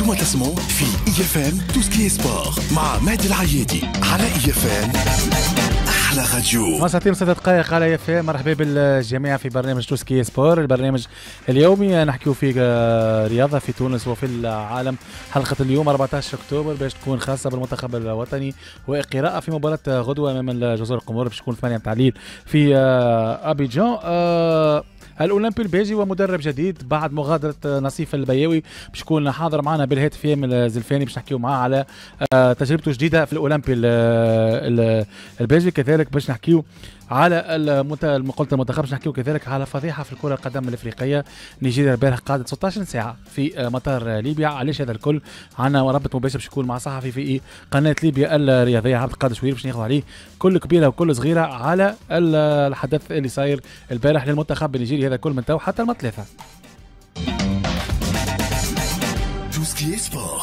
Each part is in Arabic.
انتم تسمعوا في اي اف ام توسكي سبور مع مهدي العيادي على اي اف ام. احلى راديو. ساعتين وست دقائق على اي اف ام. مرحبا بالجميع في برنامج توسكي سبور، البرنامج اليومي نحكيو في رياضه في تونس وفي العالم. حلقه اليوم 14 اكتوبر باش تكون خاصه بالمنتخب الوطني وقراءه في مباراه غدوه امام الجزر القمر باش تكون 8 تعليل في ابيجان. الاولمبي البيجي ومدرب جديد بعد مغادره نصيف البياوي باش يكون حاضر معنا بالهاتف يامل الزلفاني باش نحكيو معاه على تجربته الجديده في الاولمبي البيجي. كذلك باش نحكيو على قلت المنتخب، باش نحكيو كذلك على فضيحه في الكره القدم الافريقيه. نيجيريا البارح قعدت 16 ساعه في مطار ليبيا. علاش هذا الكل؟ عندنا رابط مباشر باش يكون مع صحفي في قناه ليبيا الرياضيه عبد القادر شوير باش ناخذ عليه كل كبيره وكل صغيره على الحدث اللي صاير البارح للمنتخب النيجيري. هذا كل من تو حتى المثلاثه. توسكي سبور.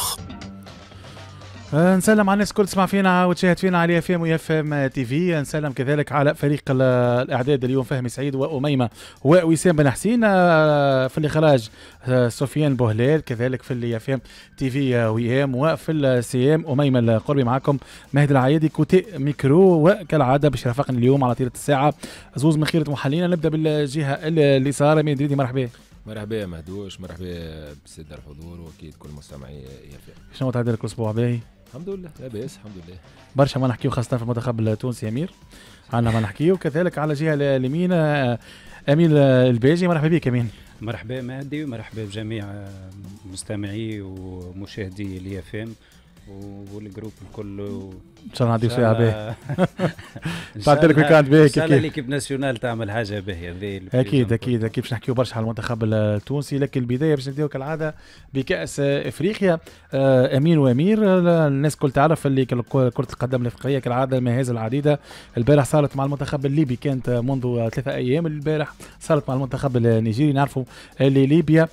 نسلم على الناس الكل تسمع فينا وتشاهد فينا على اف ام واف ام تي في. نسلم كذلك على فريق الاعداد اليوم فهمي سعيد واميمه ووسام بن حسين، في الاخراج سفيان بوهلال، كذلك في الاف ام تي في ويام، وفي السي ام اميمه القربي. معكم مهدي العيادي كوتي ميكرو، وكالعاده باش يرافقني اليوم على طيله الساعه زوز من خيره محلينا. نبدا بالجهه اليسار. امين دريدي مرحبا. مرحبا يا مهدوش، مرحبا بالساده الحضور واكيد كل مستمعي يافا. شنو تعدلك الاسبوع باهي؟ الحمد لله لاباس الحمد لله. برشا ما نحكيو خاصه في المنتخب التونسي امير، عندنا ما نحكيو. كذلك على الجهه اليمين امين الباجي. مرحبا بك امين. مرحبا مهدي ومرحبا بجميع مستمعي ومشاهدي اليافام والجروب الكل. ان شاء الله نعديو ساعه باهي. تعدلك ويكاند باهي. ان شاء الله ليكيب ناسيونال تعمل حاجه باهيه. اكيد باش نحكيو برشا على المنتخب التونسي، لكن البدايه باش نبداو كالعاده بكاس افريقيا. امين وامير، الناس كل تعرف اللي كره القدم الافريقيه كالعاده المهازل العديده. البارح صارت مع المنتخب الليبي، كانت منذ 3 ايام. البارح صارت مع المنتخب النيجيري. نعرفوا اللي ليبيا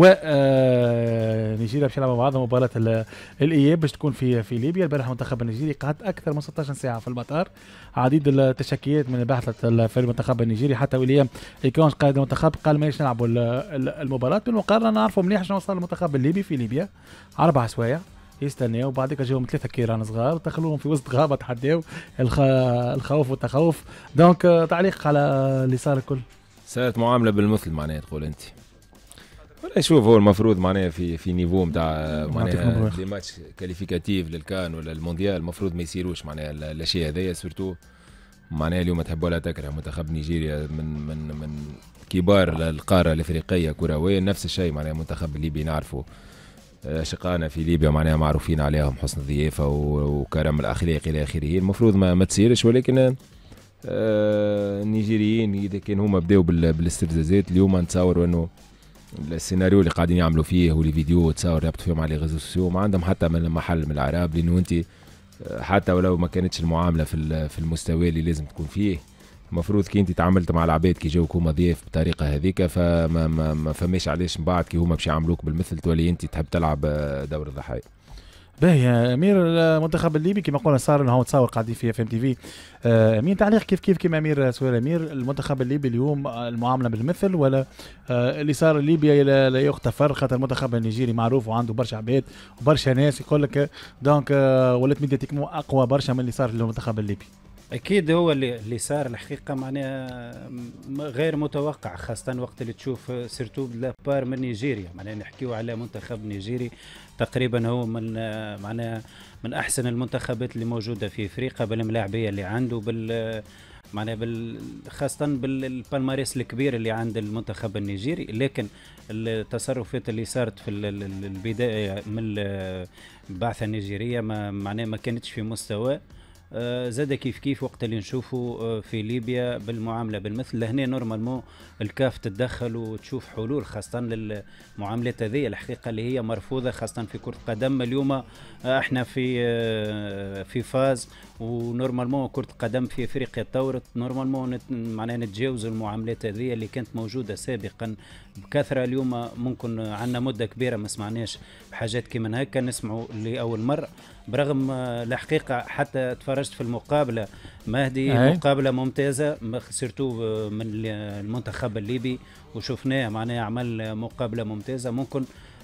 ونيجيريا باش يلعبوا مع بعض مباراه الاياب باش تكون في ليبيا. البارح المنتخب النيجيري قعد اكثر من 16 ساعه في المطار. عديد التشكيات من بعثه الفريق المنتخب النيجيري، حتى ويليام يكونش قائد المنتخب قال مانيش نلعبوا المباراه. بالمقارنه نعرفوا مليح شنو وصل المنتخب الليبي في ليبيا. 4 سوايع يستناو، وبعدك جاهم 3 كيران صغار دخلوهم في وسط غابه تحداو الخوف والتخوف. دونك تعليق على اللي صار الكل. صارت معامله بالمثل معناها تقول انت. ولا شوف، هو المفروض معناها في نيفو نتاع معناها دي ماتش كاليفيكاتيف للكان ولا المونديال المفروض ما يصيروش معناها الاشياء هذيا. سورتو معناها اليوم تحب ولا تكره منتخب نيجيريا من كبار القاره الافريقيه كرويا. نفس الشيء معناها منتخب الليبي نعرفه شقانا في ليبيا معناها معروفين عليهم حسن الضيافه وكرم الاخلاق الى اخره. المفروض ما تصيرش، ولكن النيجيريين اذا كان هما بداوا بالاستفزازات اليوم نتصور انه السيناريو اللي قاعدين يعملوا فيه والفيديو تصور يربطوا فيهم على الريزو سوسيو ما عندهم حتى من محل من العرب. لانه انت حتى ولو ما كانتش المعامله في المستوى اللي لازم تكون فيه، المفروض كي انت تعاملت مع العباد كي جاوك هما ضياف بطريقه هذيك، فما ما فماش علاش من بعد كي هما باش يعاملوك بالمثل تولي انت تحب تلعب دور الضحايا. باهي يا امير، المنتخب الليبي كما قلنا صار انه هو تصور قاعدين في اف ام تي في. امين تعليق كيف كما امير سؤال امير، المنتخب الليبي اليوم المعامله بالمثل ولا اللي صار ليبيا لا يغتفر؟ خاطر المنتخب النيجيري معروف وعنده برشا عباد وبرشا ناس يقول لك دونك ولات ميدياتيكمون اقوى برشا من اللي صار للمنتخب الليبي. اكيد هو اللي صار الحقيقه معناها غير متوقع، خاصه وقت اللي تشوف سيرتو لابار من نيجيريا. معناها نحكيو على منتخب نيجيري تقريبا هو من معناها من احسن المنتخبات اللي موجوده في افريقيا بالملاعبيه اللي عنده معناها خاصه بالبالماريس الكبير اللي عند المنتخب النيجيري. لكن التصرفات اللي صارت في البدايه من البعثه النيجيريه معناها ما كانتش في مستوى. زاد كيف وقت اللي نشوفوا في ليبيا بالمعامله بالمثل لهنا نورمالمون الكاف تتدخل وتشوف حلول خاصه للمعاملات هذه الحقيقه اللي هي مرفوضه خاصه في كره القدم. اليوم احنا في فاز ونورمالمون كره القدم في افريقيا تطورت نورمالمون معناها نتجاوز المعاملات هذه اللي كانت موجوده سابقا بكثره. اليوم ممكن عندنا مده كبيره ما سمعناش بحاجات كيما هكا، نسمعوا لاول مره برغم الحقيقه. حتى تفرجت في المقابله مهدي مقابله ممتازه سيرتو من المنتخب الليبي وشفناه معناها عمل مقابله ممتازه. ممكن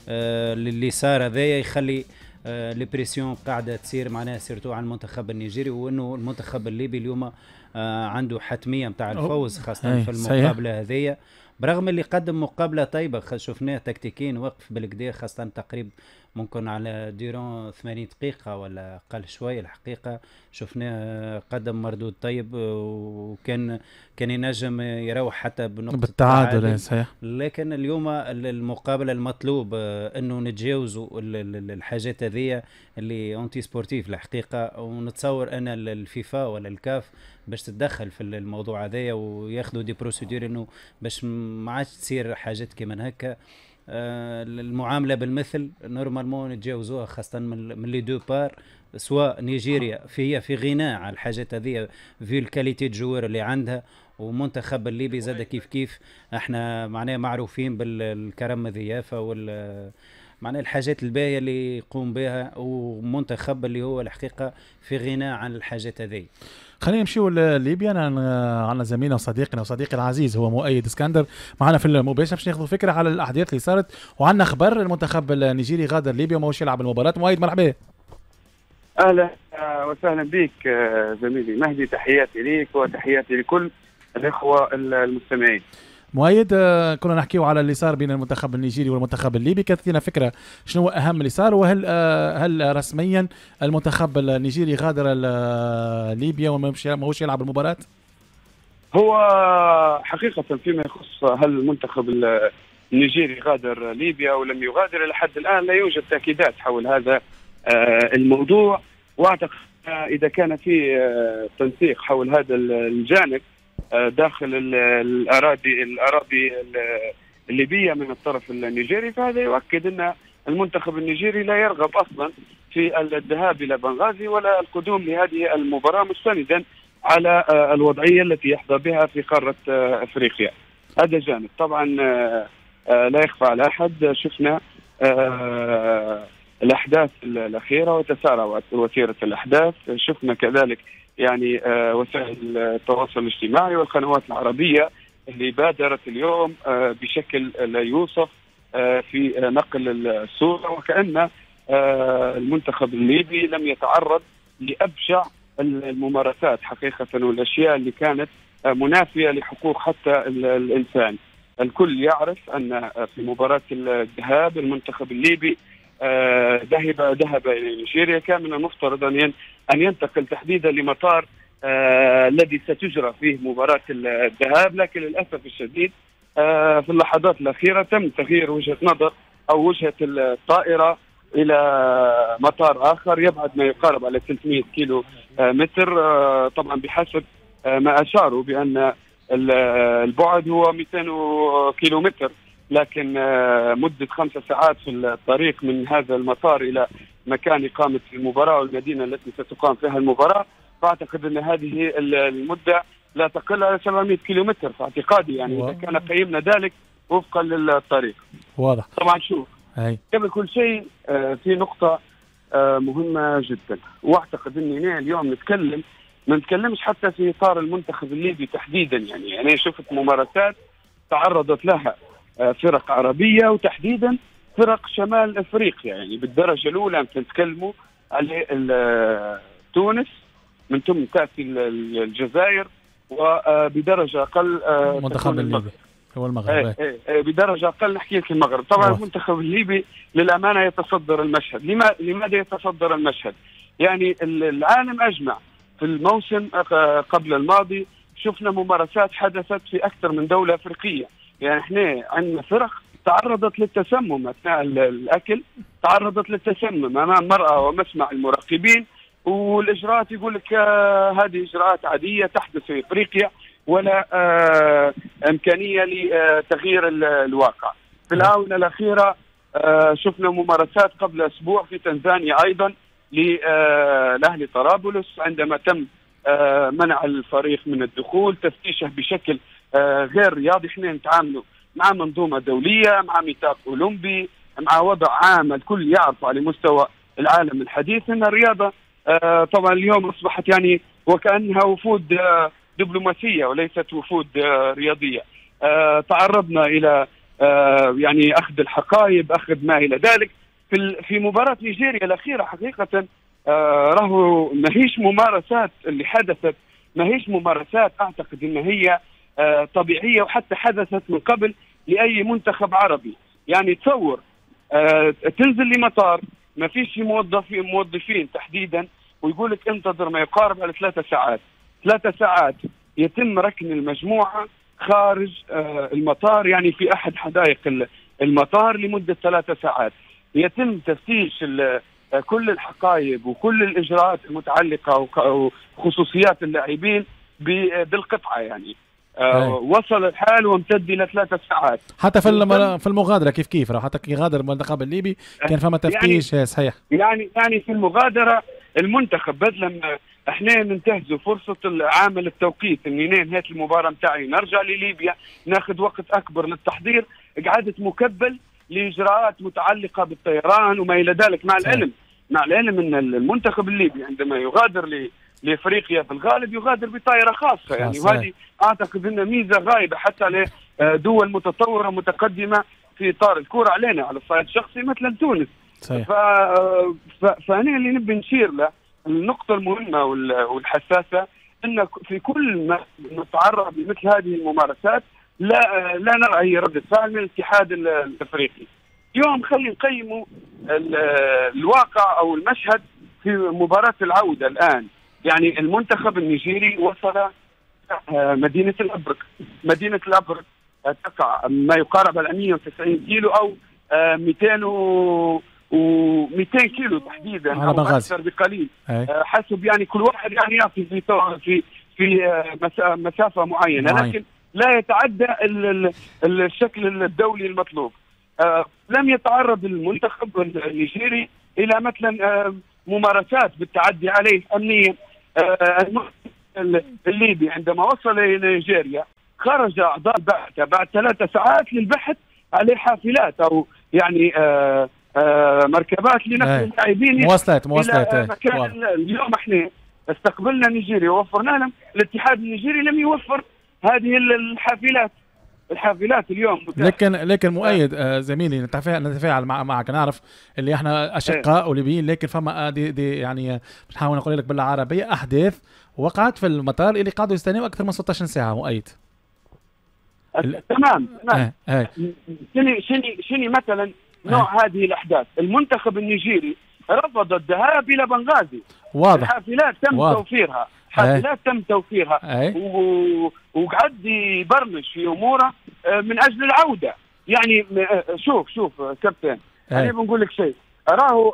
اللي صار هذايا يخلي البريسيون قاعده تصير معناها سيرتو على المنتخب النيجيري، وانه المنتخب الليبي اليوم عنده حتميه نتاع الفوز خاصه في المقابله هذيا، برغم اللي قدم مقابله طيبه شفناه تكتيكيا وقف بالكدا خاصه تقريب ممكن على ديرون 80 دقيقة ولا أقل شوية. الحقيقة شفناه قدم مردود طيب، وكان ينجم يروح حتى بنقطة بالتعادل صحيح. لكن اليوم المقابلة المطلوب أنه نتجاوزوا الحاجات هذه اللي أنتي سبورتيف الحقيقة، ونتصور أن الفيفا ولا الكاف باش تتدخل في الموضوع هذايا وياخذوا دي بروسيدور أنه باش ما عادش تصير حاجات كمان هكا. المعامله بالمثل نورمالمون نتجاوزوها خاصه من لي دو بار، سواء نيجيريا في غنى على الحاجات هذه في الكاليتي جوار اللي عندها، ومنتخب الليبي زاد كيف احنا معناها معروفين بالكرم الضيافه معناها الحاجات الباهيه اللي يقوم بها، ومنتخب اللي هو الحقيقه في غنى عن الحاجات هذه. خلينا نمشيو لليبيا. عندنا زميلنا وصديقنا وصديقي العزيز هو مؤيد اسكندر معنا في المباشر باش ناخذوا فكره على الاحداث اللي صارت، وعندنا خبر المنتخب النيجيري غادر ليبيا وماهوش يلعب المباراه. مؤيد مرحبا. اهلا وسهلا بك زميلي مهدي، تحياتي ليك وتحياتي لكل الاخوه المستمعين. مؤيد، كنا نحكيو على اللي صار بين المنتخب النيجيري والمنتخب الليبي، كانت لنا فكره شنو اهم اللي صار، وهل رسميا المنتخب النيجيري غادر ليبيا وماهوش يلعب المباراه؟ هو حقيقه فيما يخص هل المنتخب النيجيري غادر ليبيا ولم يغادر، لحد الان لا يوجد تاكيدات حول هذا الموضوع، واعتقد اذا كان في تنسيق حول هذا الجانب داخل الأراضي الليبية من الطرف النيجيري، فهذا يؤكد أن المنتخب النيجيري لا يرغب أصلا في الذهاب إلى بنغازي ولا القدوم لهذه المباراة، مستندا على الوضعية التي يحظى بها في قارة أفريقيا. هذا جانب. طبعا لا يخفى على أحد، شفنا الأحداث الأخيرة وتسارع وتيرة الأحداث، شفنا كذلك يعني وسائل التواصل الاجتماعي والقنوات العربية اللي بادرت اليوم بشكل لا يوصف في نقل الصورة، وكأن المنتخب الليبي لم يتعرض لأبشع الممارسات حقيقة، والأشياء اللي كانت منافية لحقوق حتى الإنسان. الكل يعرف أن في مباراة الذهاب المنتخب الليبي ذهب إلى نيجيريا، كان من المفترض أن ينتقل تحديدا لمطار الذي ستجرى فيه مباراة الذهاب، لكن للأسف الشديد في اللحظات الأخيرة تم تغيير وجهة نظر أو وجهة الطائرة إلى مطار آخر يبعد ما يقارب على 300 كيلو متر، طبعا بحسب ما أشاروا بأن البعد هو 200 كيلو متر، لكن مدة 5 ساعات في الطريق من هذا المطار إلى مكان إقامة المباراة والمدينة التي ستقام فيها المباراة، فأعتقد أن هذه المدة لا تقل على 700 كيلو متر في اعتقادي، يعني إذا كان قيمنا ذلك وفقا للطريق. واضح. طبعا شوف قبل كل شيء في نقطة مهمة جدا، واعتقد أني اليوم ما نتكلمش حتى في إطار المنتخب الليبي تحديدا، يعني أنا شفت ممارسات تعرضت لها فرق عربية وتحديدا فرق شمال أفريقيا، يعني بالدرجة الأولى نتكلموا على تونس، من ثم تأتي الجزائر، وبدرجة أقل المنتخب الليبي هو المغرب. بدرجة أقل نحكي لك المغرب. طبعا المنتخب الليبي للأمانة يتصدر المشهد. لماذا يتصدر المشهد؟ يعني العالم أجمع في الموسم قبل الماضي شفنا ممارسات حدثت في أكثر من دولة أفريقية، يعني احنا عندنا فرق تعرضت للتسمم أثناء الأكل، تعرضت للتسمم أمام مرأى ومسمع المراقبين، والإجراءات يقول لك هذه إجراءات عادية تحدث في إفريقيا ولا إمكانية لتغيير الواقع. في الآونة الأخيرة شفنا ممارسات قبل أسبوع في تنزانيا أيضا لأهل طرابلس، عندما تم منع الفريق من الدخول، تفتيشه بشكل غير رياضي. احنا نتعاملوا مع منظومة دولية، مع ميثاق أولمبي، مع وضع عام الكل يعرف على مستوى العالم الحديث أن الرياضة طبعا اليوم أصبحت يعني وكأنها وفود دبلوماسية وليست وفود رياضية. تعرضنا إلى يعني اخذ الحقائب، اخذ ما الى ذلك. في مباراه نيجيريا الاخيره حقيقه راهو ماهيش ممارسات اللي حدثت، ماهيش ممارسات اعتقد ان هي طبيعيه وحتى حدثت من قبل لاي منتخب عربي. يعني تصور تنزل لمطار ما فيش موظفين تحديدا، ويقول لك انتظر ما يقارب على 3 ساعات. 3 ساعات يتم ركن المجموعه خارج المطار، يعني في احد حدائق المطار لمده 3 ساعات. يتم تفتيش كل الحقائب وكل الاجراءات المتعلقه وخصوصيات اللاعبين بالقطعه. يعني وصل الحال وامتد الى 3 ساعات. حتى في المغادره كيف راح حتى يغادر المنتخب الليبي كان فما تفتيش. يعني صحيح. يعني في المغادره المنتخب بدل ما احنا ننتهزوا فرصه عامل التوقيت اني نهيت المباراه نتاعي نرجع لليبيا ناخذ وقت اكبر للتحضير، قعدت مكبل لاجراءات متعلقه بالطيران وما الى ذلك. مع العلم ان المنتخب الليبي عندما يغادر لافريقيا في الغالب يغادر بطائره خاصه. يعني وهذه اعتقد انها ميزه غايبه حتى لدول متطوره متقدمه في اطار الكره علينا على الصعيد الشخصي مثل تونس. فانا اللي نبي نشير له النقطه المهمه والحساسه ان في كل ما نتعرض لمثل هذه الممارسات لا نرى اي رده فعل من الاتحاد الافريقي. اليوم خلينا نقيموا الواقع او المشهد في مباراه العوده الان. يعني المنتخب النيجيري وصل مدينه الابرق. مدينه الابرق تقع ما يقارب على 190 كيلو او 200 كيلو تحديدا او اكثر بقليل حسب يعني كل واحد يعني يعطي في مسافه معينه، لكن لا يتعدى الشكل الدولي المطلوب. لم يتعرض المنتخب النيجيري الى مثلا ممارسات بالتعدي عليه امنيا. الليبي عندما وصل الى نيجيريا خرج اعضاء البعثه بعد 3 ساعات للبحث على حافلات او يعني مركبات لنقل اللاعبين مواصلات الى مكان. اليوم احنا استقبلنا نيجيريا ووفرنا لهم، الاتحاد النيجيري لم يوفر هذه الحافلات اليوم. لكن مؤيد زميلي نتفاعل معك. نعرف اللي احنا اشقاء وليبيين، لكن فما دي يعني بنحاول نقول لك بالعربيه احداث وقعت في المطار اللي قعدوا يستنوا اكثر من 16 ساعه. مؤيد تمام. شني مثلا نوع هذه الاحداث. المنتخب النيجيري رفض الذهاب الى بنغازي. واضح. الحافلات تم توفيرها. حافلات تم توفيرها وقعد يبرمج في اموره من اجل العوده. يعني شوف كابتن، انا بنقول لك شيء. راهو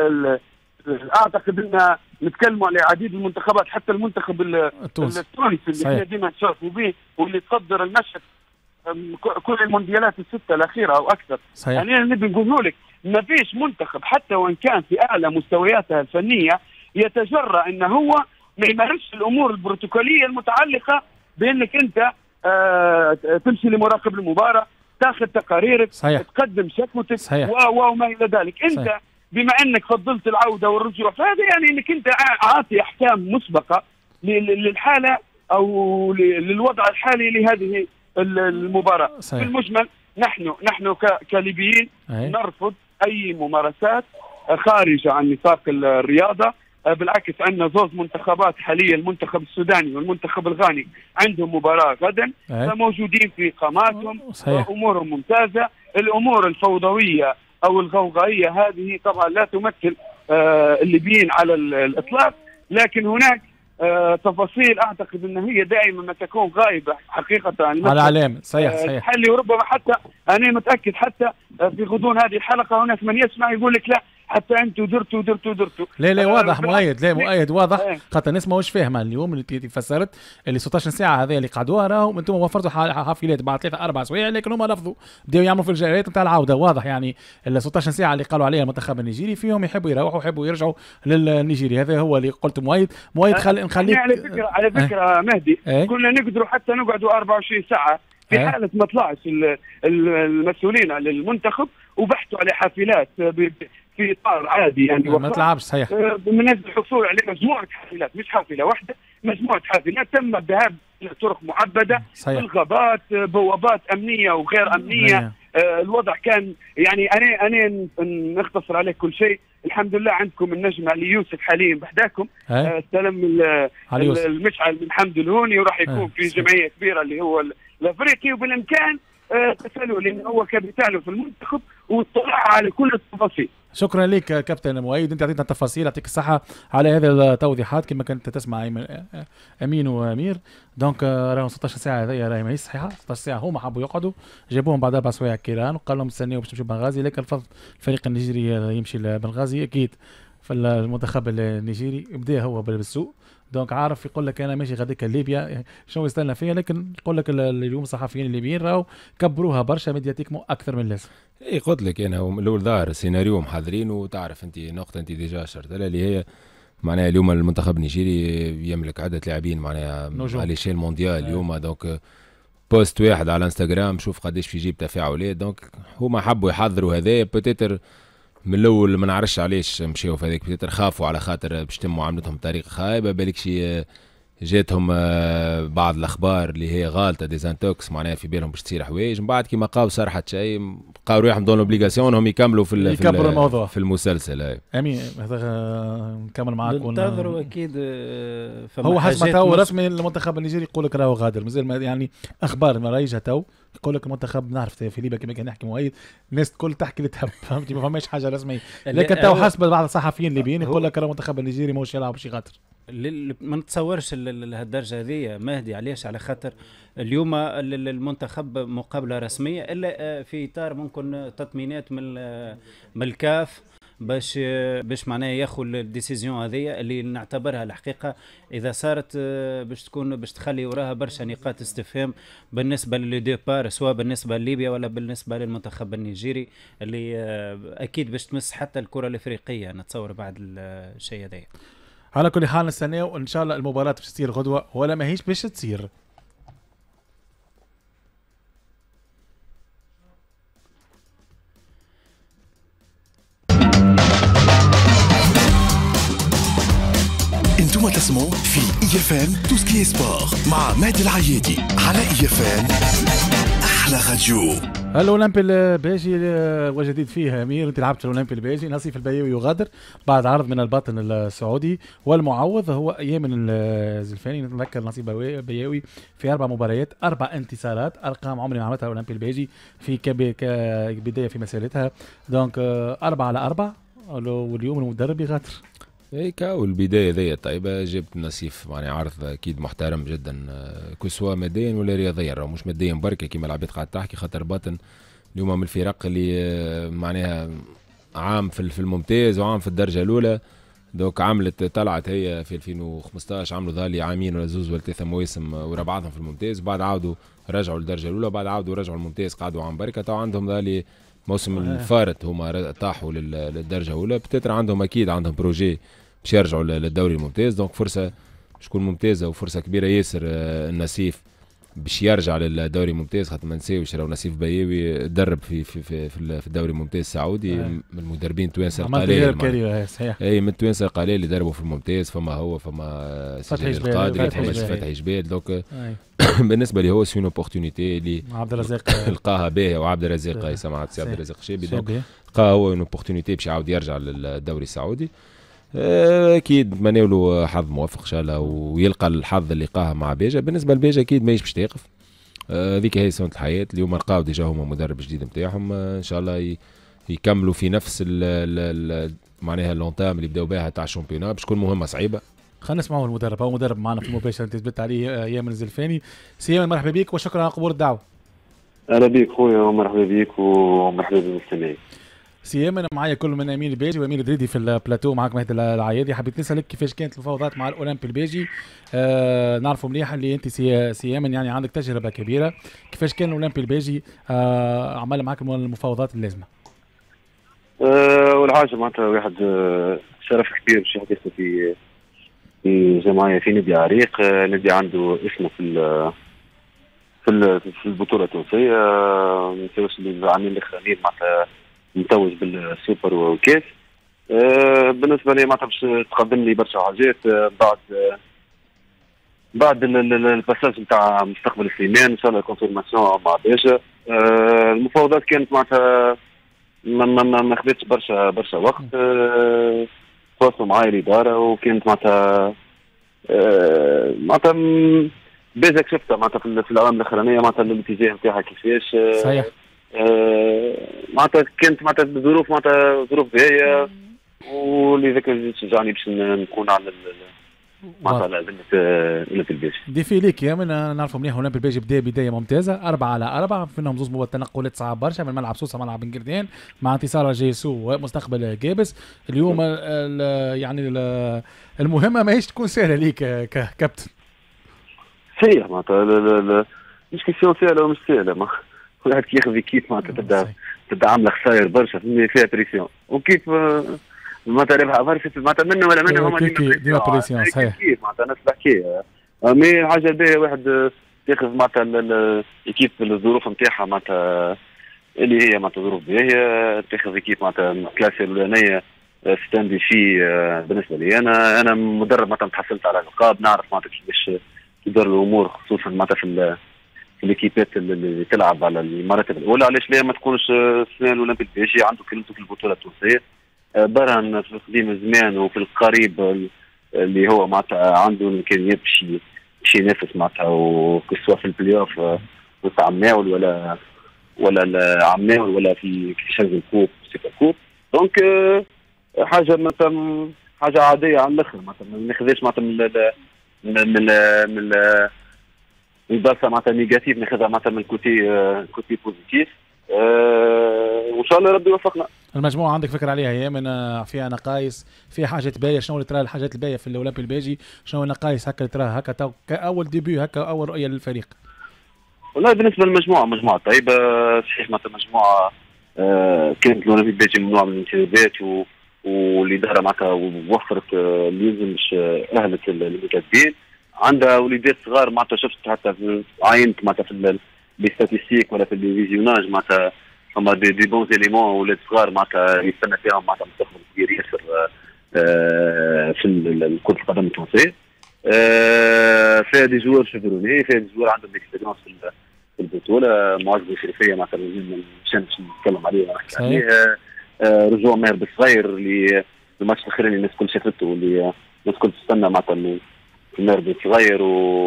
اعتقد ان نتكلموا على عديد المنتخبات، حتى المنتخب التونسي اللي احنا ديما نشاركوا به واللي تصدر المشهد كل المونديالات ال6 الاخيره او اكثر. يعني نبي نقول لك ما فيش منتخب حتى وان كان في اعلى مستوياتها الفنيه يتجرأ ان هو ما يمارسش الامور البروتوكوليه المتعلقه بانك انت تمشي لمراقب المباراه، تاخذ تقاريرك، تقدم شكوتك وما الى ذلك. انت بما انك فضلت العوده والرجوع، فهذا يعني انك انت عاطي احكام مسبقه للحاله او للوضع الحالي لهذه المباراه. في المجمل نحن كليبيين نرفض اي ممارسات خارجه عن نطاق الرياضه. بالعكس عندنا 2 منتخبات حاليا، المنتخب السوداني والمنتخب الغاني عندهم مباراة غدا، موجودين في قاماتهم، امورهم ممتازة. الامور الفوضوية او الغوغائية هذه طبعا لا تمثل الليبيين على الاطلاق، لكن هناك تفاصيل اعتقد ان هي دائما ما تكون غائبة حقيقة على علام. صحيح. الحالي، وربما حتى انا متأكد حتى في غضون هذه الحلقة هناك من يسمع يقول لك لا حتى انتوا درتوا. لا واضح مؤيد. لا مؤيد واضح. خاطر الناس ماهوش فاهمه اليوم اللي فسرت اللي 16 ساعه هذه اللي قعدوها راهم انتم وفرتوا حافلات بعد 3-4 اسابيع، لكن هم رفضوا بداوا يعملوا في الجريات نتاع العوده. واضح يعني ال 16 ساعه اللي قالوا عليها المنتخب النيجيري فيهم يحبوا يروحوا يحبوا يرجعوا للنيجيري. هذا هو اللي قلت مؤيد. نخليك على فكره مهدي كنا نقدروا حتى نقعدوا 24 ساعه في حاله ما طلعش المسؤولين على المنتخب وبحثوا على حافلات في اطار عادي. يعني ما تلعبش. صحيح. من اجل الحصول على مجموعه حافلات، مش حافله واحده، مجموعه حافلات تم الذهاب الى طرق معبده، الغابات، بوابات امنيه وغير امنيه، الوضع كان يعني انا نختصر عليك كل شيء. الحمد لله عندكم النجم علي يوسف حاليا بحداكم، استلم المشعل من حمد الهوني، وراح يكون في جمعيه كبيره اللي هو الافريقي، وبالامكان تسالوا لانه هو كابيتانه في المنتخب واطلع على كل التفاصيل. شكرا لك كابتن مؤيد، انت اعطيتنا التفاصيل، يعطيك الصحه على هذه التوضيحات كما كنت تسمع امين وامير. دونك راهو 16 ساعه هذيا راهي ماهيش صحيحه، 16 ساعه هما حبوا يقعدوا، جابوهم بعد 4 سوايع كيران وقال لهم استناو باش تمشيو بنغازي، لكن الفضل الفريق النيجيري يمشي لبنغازي اكيد. فالمنتخب النيجيري بدا هو بالسوء، دونك عارف يقول لك انا ماشي غاديك ليبيا شنو يستنى فيها، لكن يقول لك اليوم الصحفيين الليبيين راهو كبروها برشا ميدياتيكمو اكثر من اللازم. اي قلت لك انا من الاول ظاهر سيناريو محضرين، وتعرف انت نقطه انت ديجا اشرت لها اللي هي معناها اليوم المنتخب النيجيري يملك عده لاعبين معناها على شيء المونديال اليوم. دونك بوست واحد على انستغرام شوف قداش في جيب تفاعلات، دونك هما حبوا يحضروا هذايا بوتيتر من الاول ما نعرفش علاش مشيو في هذيك، بوتيتر خافوا على خاطر باش تم معاملتهم بطريقه خايبه، بالك شي جاتهم بعض الاخبار اللي هي غالطه ديزانتوكس معناها في بالهم باش تصير حوايج، من بعد كيما لقاو صرحت شيء لقاو رواحهم دون اوبليغاسيون هم يكملوا في الموضوع في المسلسل. امين هذا نكمل معاك ننتظروا اكيد. هو حسب تو رسمي المنتخب النيجيري يقول لك راهو غادر، مازال يعني اخبار ما رايجها تو يقول لك المنتخب نعرف في ليبيا كما كان نحكي مؤيد الناس الكل تحكي اللي تحب، فهمتي ما فماش حاجه رسميه، لكن تو حسب بعض الصحفيين الليبيين يقول لك المنتخب النيجيري ماهوش يلعب باش يغادر. ما نتصورش لهالدرجه هذه. مهدي علاش؟ على خاطر اليوم المنتخب مقابله رسميه الا في اطار ممكن تطمينات من الكاف باش معناه ياخذ الديسيزيون هذه اللي نعتبرها الحقيقه اذا صارت باش تخلي وراها برشا نقاط استفهام بالنسبه للديبار، سواء بالنسبه لليبيا ولا بالنسبه للمنتخب النيجيري اللي اكيد باش تمس حتى الكره الافريقيه نتصور بعد الشيء هذا. على كل حال نستناو ان شاء الله المباراه باش تصير غدوه ولا ماهيش باش تصير. انتم تسمعوا في EFM توسكي سبور مع مهدي العيادي على EFM احلى راديو. الاولمبي الباجي وجديد فيه امير، انت لعبت الاولمبي الباجي. نصيف البياوي يغادر بعد عرض من الباطن السعودي، والمعوض هو ايمن الزلفاني. نتذكر نصيف البياوي في 4 مباريات 4 انتصارات، ارقام عمري ما عملتها الاولمبي الباجي في كبدايه في مسيرتها. دونك 4-4 واليوم المدرب يغادر. هيك والبدايه ذي طيبه، جبت نصيف معناها عرض اكيد محترم جدا كسوا ماديا ولا رياضيا، راه مش ماديا بركه كيما العباد قاعد تحكي، خاطر باطن اليوم من الفرق اللي معناها عام في الممتاز وعام في الدرجه الاولى. دوك عملت طلعت هي في 2015 عملوا ظالي عامين ولا زوز ولا 3 مواسم ورا بعضهم في الممتاز، بعد عاودوا رجعوا للدرجه الاولى، بعد عاودوا رجعوا الممتاز قعدوا عام بركه. تو عندهم ظالي موسم الفارت هما طاحوا للدرجه الاولى، بتتر عندهم اكيد عندهم بروجي باش يرجعوا للدوري الممتاز. دونك فرصه تكون ممتازه وفرصه كبيره ياسر النسيف باش يرجع للدوري الممتاز، خاطر ما نساوش راهو نسيف بياوي درب في الدوري الممتاز السعودي من المدربين التوانسه القليل. اي من التوانسه القليل اللي دربوا في الممتاز، فما هو فما سجل القادري فما فتحي جبال. دوك بالنسبه لي هو سي اون اوبورتونيتي اللي عبد الرزاق لقاها باهيه، وعبد الرزاق سمعت سي عبد الرزاق شابي، دونك لقاها هو اون اوبورتونيتي باش يعاود يرجع للدوري السعودي. اكيد نتمنى له حظ موفق ان شاء الله ويلقى الحظ اللي لقاه مع بيجا. بالنسبه لبيجا اكيد ماهيش باش تقف، هذيك هي سنه الحياه. اليوم لقاو ديجا هما مدرب جديد نتاعهم، ان شاء الله يكملوا في نفس معناها اللونتام اللي بداوا بها تاع الشامبيونات، باش تكون مهمه صعيبه. خلينا نسمعوا المدرب، هو مدرب معنا في المباشر انت ثبت عليه ايمن الزلفاني. سي ايمن مرحبا بك وشكرا على قبول الدعوه. اهلا بك خويا ومرحبا بك ومرحبا بالمستمعين. سي ايمن معايا كل من امين الباجي وامين الدريدي في البلاتو، معاك مهدي العيادي. حبيت نسالك كيفاش كانت المفاوضات مع الاولمبي الباجي. نعرفوا مليح اللي انت سي ايمن يعني عندك تجربه كبيره، كيفاش كان الاولمبي الباجي عمل معاك المفاوضات اللازمه؟ اول حاجه معناتها واحد شرف كبير باش يحدث في جمعيه في نادي عريق، نادي عنده اسمه في البطوله التونسيه، ما نساوش اللي العامين الاخرانيين معناتها متوج بالسوبر والكاس. بالنسبه لي معناتها باش تقدم لي برشا حاجات بعد الباساج نتاع مستقبل سليمان ان شاء الله كونفيرماسيون مع باشا. المفاوضات كانت معناتها ما خذتش برشا وقت. تواصلوا معايا الاداره وكانت معناتها بيزك شفتها معناتها في الاعوام الاخرانيه معناتها الاتجاه نتاعها كيفاش. صحيح. معناتها كانت معناتها ظروف باهيه ولذلك شجعني باش نكون على معناتها اولمبي البيجي. ديفي ليك يا من نعرفوا مليح اولمبي البيجي بدايه ممتازه 4-4 فينهم زوز تنقلات صعب برشا من ملعب سوسه ملعب بنقردين مع انتصار جيسو ومستقبل جابس اليوم. يعني المهمه ماهيش تكون سهله ليك كابتن. صحيح معناتها مش كيسيون سهله ومش سهله واحد كي ياخذ كيف معناتها تبدا عامله خسائر برشا فيها بريسيون وكيف معناتها ربحها برشا معناتها منه ولا منه هما ديما بريسيون. صحيح كيف معناتها نفس الحكايه. مي حاجه باهيه واحد ياخذ معناتها الاكيب الظروف نتاعها معناتها اللي هي معناتها ظروف باهيه تاخذ اكيب معناتها الكلاسي الاولانيه ستاندي فيه. بالنسبه لي انا مدرب معناتها تحصلت على القاب نعرف معناتها كيفاش تدار الامور خصوصا معناتها في الاكيبات اللي تلعب على المراتب الاولى. علاش لا ما تكونش السنه الاولمبي البيجي عنده كلمته في البطوله التونسيه برهن في القديم الزمان وفي القريب اللي هو معناتها عنده الامكانيات باش ينافس معناتها وكسوا في البلاي اوف وسط عماول ولا العماول ولا في شنز الكوب سيكا كوب. دونك حاجه مثلا حاجه عاديه على الاخر مثلا ما ناخذهاش معناتها من البالسه معناتها نيجاتيف ناخذها معناتها من كوتي بوزيتيف. وان شاء الله ربي يوفقنا. المجموعه عندك فكره عليها هي من فيها نقايص فيها حاجات باهيه شنو اللي ترى الحاجات الباهيه في الاولمبي الباجي شنو النقايص هكا اللي تراها هكا كاول ديبيو هكا اول رؤيه للفريق؟ والله بالنسبه للمجموعه مجموعه طيبه صحيح معناتها مجموعه كانت الاولمبي الباجي ممنوع من الانتخابات والاداره معناتها وفرت اللي يلزم باش اهلت المكاتبين. عندها وليدات صغار معناتها شفت حتى عينت معناتها في الستاتيستيك ولا في الفيزيوناج معناتها فما دي بونز اليمون ولاد صغار معناتها يستنى فيهم معناتها مستقبل كبير ياسر في كرة القدم التونسية. فيها دي جوار شفروني فيها دي جوار عندهم اكسبيريونس في البطولة. معز بن شريفية مثلا مش نتكلم عليه ونحكي عليه. رجوع ماهر بالصغير اللي الماتش الاخراني الناس الكل شافته واللي الناس الكل تستنى معناتها ماهر بالصغير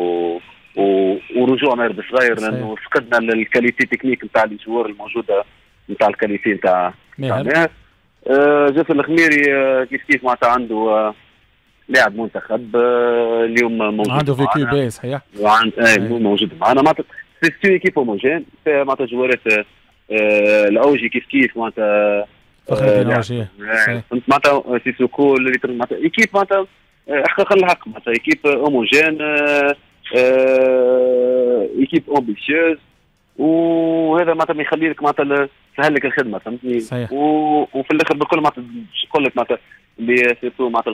ورجوع ماهر بالصغير لانه فقدنا الكاليتي تكنيك نتاع الجوار الموجوده نتاع الكاليتي نتاع ماهر. جاسر الخميري كيف معناتها عنده لاعب منتخب اليوم موجود عنده فيكيو باهي صحيح موجود معنا معناتها سي ايكيب هوموجين فيها معناتها جوارات الاوجي كيف معناتها فخر الدين اوجي معناتها سيسوكو اللي معناتها ايكيب معناتها حقق الحق معناتها ايكيب هوموجين ايكيب امبيسيوز وهذا معناتها يخلي لك معناتها سهل لك الخدمه فهمتني. وفي الاخر بالكل معناتها نقول لك معناتها اللي سيرتو معناتها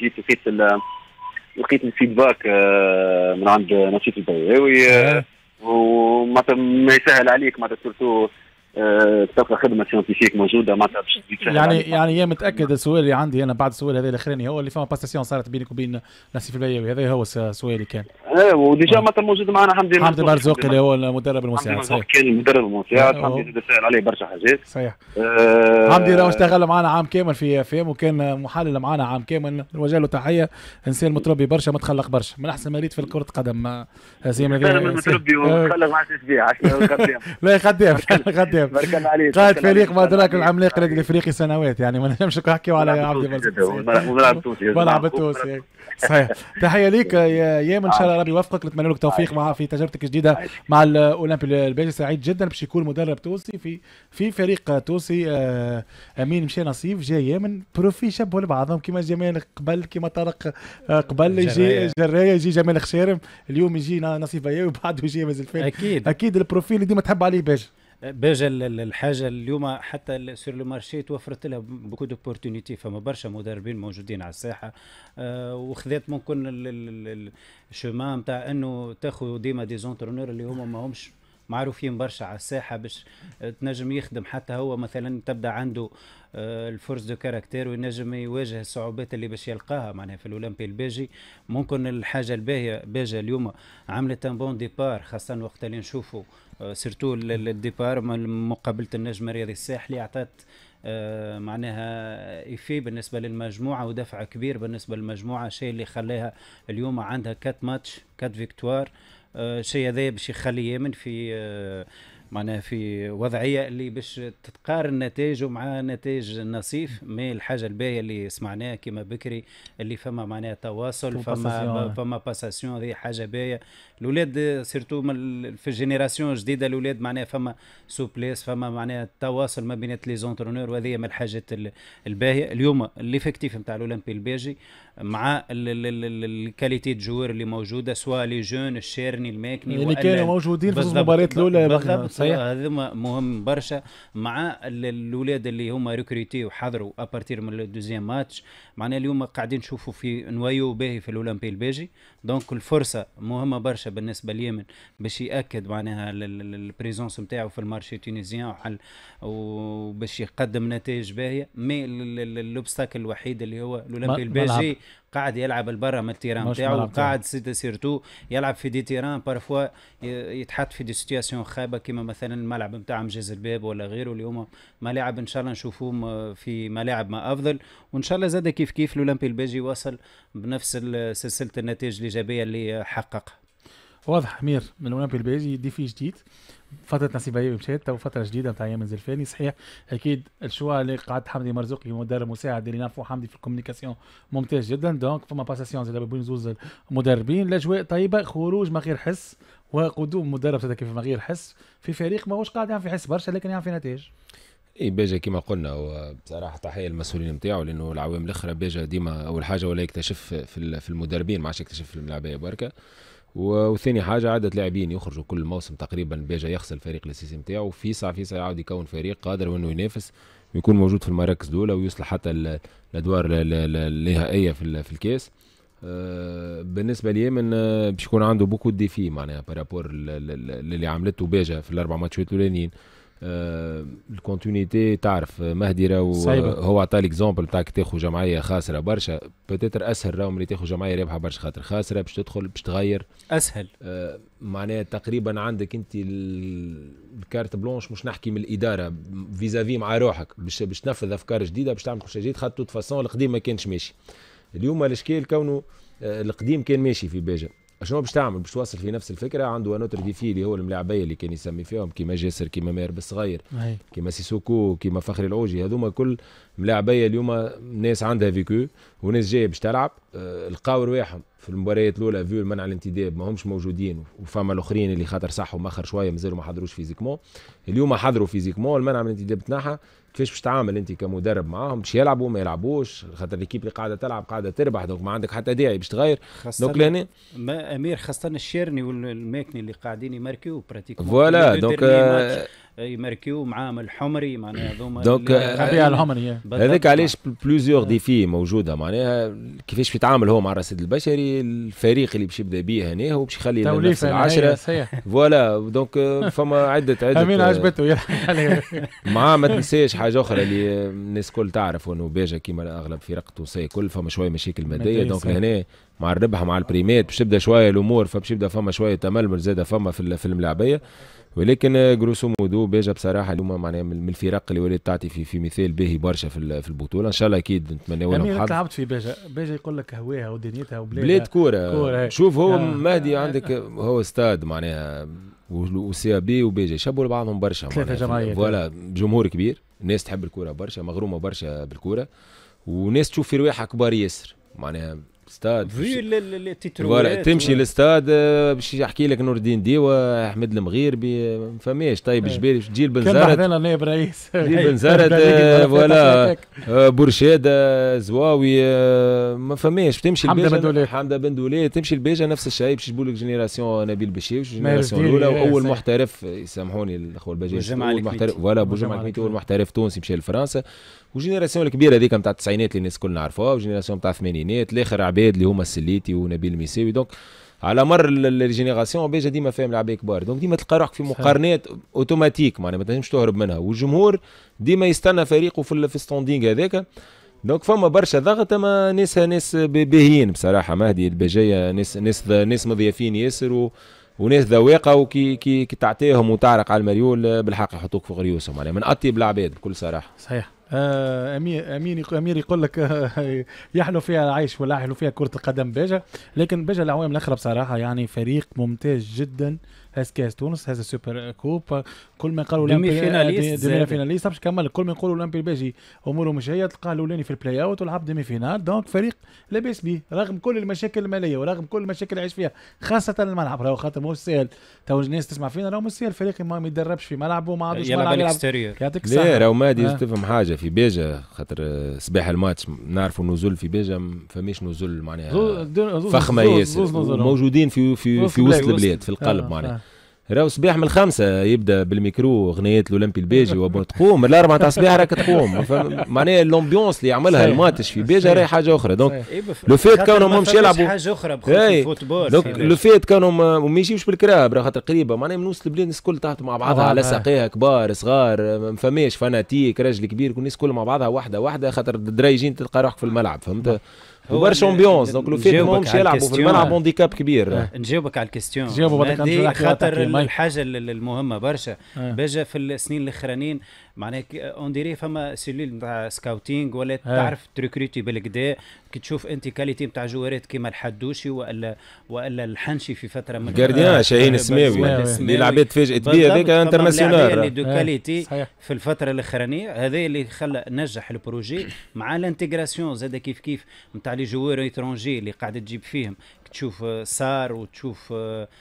لقيت الفيدباك من عند نشيط البياوي ومعناتها ما يسهل عليك معناتها سيرتو تلقى خدمه سيانتيفيك موجوده معناتها باش يعني يا متاكد السؤال اللي عندي انا بعد السؤال هذا الاخراني هو اللي فما باستاسيون صارت بينك وبين نسيف البياوي هذا هو سؤالي كان. وديجا معناتها موجود معنا حمدي مرزوقي اللي هو المدرب المساعد صحيح كان المدرب المساعد حمدي سأل عليه برشا حاجات صحيح. حمدي راه اشتغل معنا عام كامل في فيم وكان محلل معنا عام كامل نوجه له تحيه انسان متربي برشا متخلق برشا من احسن مريت في كره القدم سيما متربي ومتخلق مع تشبيع لا خدام قائد فريق ما ادراك العملاق الافريقي سنوات يعني ما نجمش نحكيو على عبد الملعب التونسي صحيح. تحيه ليك يا يامن ان شاء الله ربي يوفقك نتمنى لك توفيق مع في تجربتك الجديده مع الاولمبي الباجي. سعيد جدا باش يكون مدرب تونسي في فريق تونسي. امين مشى نصيف جاي يامن بروفي شبهوا لبعضهم كيما جمال قبل كيما طارق قبل يجي جرايه يجي جمال خشارم اليوم يجي نصيف بياوي وبعده يجي مازال اكيد البروفيل اللي ديما تحب عليه باجا الحاجه اليوم حتى سور لو مارشي توفرت لها بوكو دوبورتونيتي فما برشا مدربين موجودين على الساحه وخذات ممكن الشومان نتاع انه تاخذ ديما دي زونترونور اللي هما معروفين برشا على الساحه باش تنجم يخدم حتى هو مثلا تبدا عنده الفورس دو كاركتير وينجم يواجه الصعوبات اللي باش يلقاها معناها في الاولمبي البيجي. ممكن الحاجه الباهيه باجا اليوم عملت ان بون ديبار، خاصه وقت اللي نشوفوا سيرتو الديبار مقابله النجم الرياضي الساحلي عطات معناها إيفي بالنسبة للمجموعة ودفع كبير بالنسبة للمجموعة، شيء اللي خلاها اليوم عندها 4 ماتش 4 فيكتوار. شيء هذا باش يخلي يمن في معناها في وضعية اللي باش تتقارن نتائجه مع نتائج النصيف. مي الحاجة الباهية اللي سمعناها كما بكري اللي فما معناها تواصل، فما باساسيون، هذه حاجة باهية. الأولاد سيرتو في الجينيراسيون الجديدة الأولاد معناها فما سوبليس، فما معناها تواصل ما بين لي زونترونور، وهذه من الحاجات الباهية. اليوم ليفيكتيف نتاع الأولمبي البيجي مع الكاليتي الجوار اللي موجودة، سواء لي جون الشيرني الماكني اللي كانوا موجودين في المباريات الأولى بالضبط. هذا مهم برشا مع الأولاد اللي هما ريكريتي وحضروا أبارتير من الدوزيام ماتش. معناها اليوم قاعدين نشوفوا في نوايو باهي في الأولمبي البيجي. دونك الفرصة مهمة برشا بالنسبة لليمن باش يأكد معناها البريزونس نتاعو في المارشي تونيزيان وباش يقدم نتائج باهية. مي الأوبستاكل الوحيد اللي هو الأولمبي البيجي قاعد يلعب البرا من التيران نتاعو، قاعد سيرتو يلعب في دي تيران بارفوا يتحط في دي سيتوياسيون خايبه كما مثلا الملعب نتاع مجاز الباب ولا غيره. اليوم ملاعب ان شاء الله نشوفوهم في ملاعب ما افضل، وان شاء الله زاد كيف الاولمبي البيجي وصل بنفس سلسله النتائج الايجابيه اللي حققها. واضح امير من الاولمبي البيجي ديفي جديد، فتره نصيبيه مشات وفتره جديده نتاع يمن زلفاني. صحيح اكيد الشوا اللي قعد حمدي مرزوقي مدرب مساعد اللي نعرفوا حمدي في الكوميونيكاسيون ممتاز جدا. دونك فما باساسيون زي بين زوز المدربين، الاجواء طيبه، خروج ما غير حس وقدوم مدرب زاد كيف ما غير حس في فريق ماهوش قاعد يعمل في حس برشا لكن يعمل في نتائج. اي بيجا كما قلنا، وبصراحه تحيه للمسؤولين نتاعو، لانه العوامل الاخرى بيجا ديما اول حاجه ولا يكتشف في المدربين، ما عادش يكتشف في الملاعبيه بركه. وثاني حاجه عدد لاعبين يخرجوا كل موسم تقريبا. بيجا يغسل الفريق الاساسي نتاعو في ساعه يعاود يكون فريق قادر انه ينافس ويكون موجود في المراكز الاولى ويوصل حتى الادوار النهائيه في الكاس. بالنسبه ليمن باش يكون عنده بوكو ديفي معناها بارابور اللي عملته بيجا في الاربع ماتشات الاولانيين. الكونتينيتي تعرف مهدي هو عطى الاكزامبل بتاعك تاخذ جمعيه خاسره برشا، بتتر اسهل راهم اللي تاخذ جمعيه رابحه برشا، خاطر خاسره باش تدخل باش تغير اسهل. معناها تقريبا عندك انت الكارت بلونش، مش نحكي من الاداره فيزافي مع روحك باش تنفذ افكار جديده باش تعمل كل جديد، خاطر توت فاسون القديم ما كانش ماشي. اليوم الاشكال كونه القديم كان ماشي في بيجا، شنو باش تعمل؟ باش توصل في نفس الفكره. عنده نوتر ديفي اللي هو الملاعبيه اللي كان يسمي فيهم كيما جاسر، كيما ماهر بالصغير، كيما سيسوكو، كيما فخري العوجي، هذوما كل ملاعبيه اليوم ناس عندها فيكو وناس جايه باش تلعب. لقاو رواحهم في المباريات الاولى فيو المنع الانتداب ما همش موجودين، وفما الاخرين اللي خاطر صحوا مأخر شويه مازالوا ما حضروش فيزيكمون. اليوم حضروا فيزيكمون، المنع من الانتداب تنحى. كيفاش باش تعامل انت كمدرب معاهم؟ باش يلعبوا ما يلعبوش؟ خاطر الكيب اللي قاعده تلعب قاعده تربح، دونك ما عندك حتى داعي باش تغير. دونك لهنا ما امير خاصه الشيرني والماكني اللي قاعدين يماركيو براتيكمون فوالا. دونك يماركيو معاهم الحمري معناها هذوما دونك ربيع الحمري. هذاك علاش بلوزيور ديفي موجوده معناها كيفاش يتعامل هو مع الرصيد البشري. الفريق اللي باش يبدا به هنا هو باش يخلي نفس العشرة فوالا. دونك فما عده امين عجبته مع ما تنساش حاجه اخرى اللي الناس الكل تعرف انه بيجا كيما اغلب فرق التونسيه كل فما شويه مشاكل ماديه. دونك لهنا مع الربح مع البريمات باش تبدا شويه الامور، فباش يبدا فما شويه تململ زاده فما في الملاعبيه. ولكن جروسو مودو بيجا بصراحه اليوم معناها من الفرق اللي ولات تعطي في مثال باهي برشا في البطوله. ان شاء الله اكيد نتمنى لهم حظ. لعبت في بيجا يقول لك هواها ودنيتها وبلاد كوره. شوف هو مهدي عندك هو استاد معناها وسي بي وبيجا يشبوا لبعضهم برشا، ثلاثه جمعيات فوالا. جمهور كبير، الناس تحب الكوره برشا، مغرومه برشا بالكوره، وناس تشوف في رواحها كبار ياسر معناها. استاد فوالا تمشي للاستاد باش يحكي لك نور الدين ديوه، احمد المغير ما فماش. طيب جبالي جيل بن زرد، كان حدانا نائب رئيس جيل بن زرد فوالا، برشاده زواوي ما فماش. تمشي حمده بن دولي، تمشي البيجا نفس الشيء باش يجيبوا لك جينيراسيون نبيل بشيوش، جينيراسيون الاولى واول محترف يسامحوني الاخوه الباجي، اول محترف فوالا بوجمع الكميتي، اول محترف تونسي مشى لفرنسا. وجينيراسيون الكبيره هذيك نتاع التسعينات اللي الناس كلنا نعرفوها، وجينيراسيون نتاع الثمانينات الاخر عباد اللي هما السليتي ونبيل الميساوي. دونك على مر الجينيراسيون بيجا ديما فاهم لعبه كبار، دونك ديما تلقى روحك في مقارنات اوتوماتيك معناها ما تنجمش تهرب منها، والجمهور ديما يستنى فريقه في الستوندينغ هذاك. دونك فما برشا ضغط، اما ناس باهيين بصراحه. مهدي البجايه ناس مضيافين ياسر وناس ذواقه، وكي تعطيهم وتعرق على المريول بالحق يحطوك فوق ريوسهم، يعني من اطيب العباد بكل صراحه. صحيح. امير يقول لك يحلو فيها العيش ولا يحلو فيها كرة القدم بيجا، لكن بيجا العوام الاخرى بصراحه يعني فريق ممتاز جدا. هاز كاس تونس، هاز السوبر كوب، كل ما قالوا ديمي فيناليست باش كمل، كل ما يقولوا الاولمبي باجي اموره مش هي، تلقاه الاولاني في البلاي اوت والعب ديمي فينال. دونك فريق لاباس به رغم كل المشاكل الماليه ورغم كل المشاكل اللي يعيش فيها، خاصه الملعب. راهو خاطر مو سهل، تو الناس تسمع فينا راهو مو سهل، فريق ما يتدربش في ملعبه وما عندوش ملعب يلعب. يعطيك الصحه. لا راهو مادي تفهم حاجه في بيجا، خاطر صباح الماتش نعرفوا نزول في بيجا فماش نزول معناها فخمه ياسر، موجودين في وسط البلاد في القلب معناها. راهو صباح من 5 يبدا بالميكرو اغنيات الاولمبي البيجي تقوم الاربعه تاع الصباح راك تقوم، معناها الامبيونس اللي يعملها الماتش في بيجا راهي حاجه اخرى. دونك لو فيت كونهم مش يلعبوا حاجه اخرى بالفوتبول، دونك لو فيت كونهم ما يمشيوش بالكراب راه خاطر قريبه معناها من وسط البلاد الناس الكل تحت مع بعضها على ساقيها، كبار صغار ما فماش فناتيك راجل كبير، الناس كل مع بعضها واحده خاطر الدرايجين تلقى روحك في الملعب، فهمت؟ وبرشا امبيونس. دونك لو فيت ماهمش يلعبوا في الملعب هونديكاب كبير. نجاوبك على الكيستيون هذه خاطر الحاجه المهمه برشا بجا في السنين الاخرانيين معناها اون ديري فما سيلول نتاع سكاوتينغ ولا تعرف تريكريتي بالكدا، كي تشوف انت كاليتي نتاع جوارات كيما الحدوشي والا الحنشي في فتره من جارديان شاهين السماوي اللي لعبت تفاجئت بيه هذاك انترناسيونال اللي دو كاليتي في الفتره الاخرانيه، هذا اللي خلى نجح البروجي مع الانتجراسيون زاد كيف نتاع لي جوار ايترونجي اللي قاعد تجيب فيهم، تشوف سار وتشوف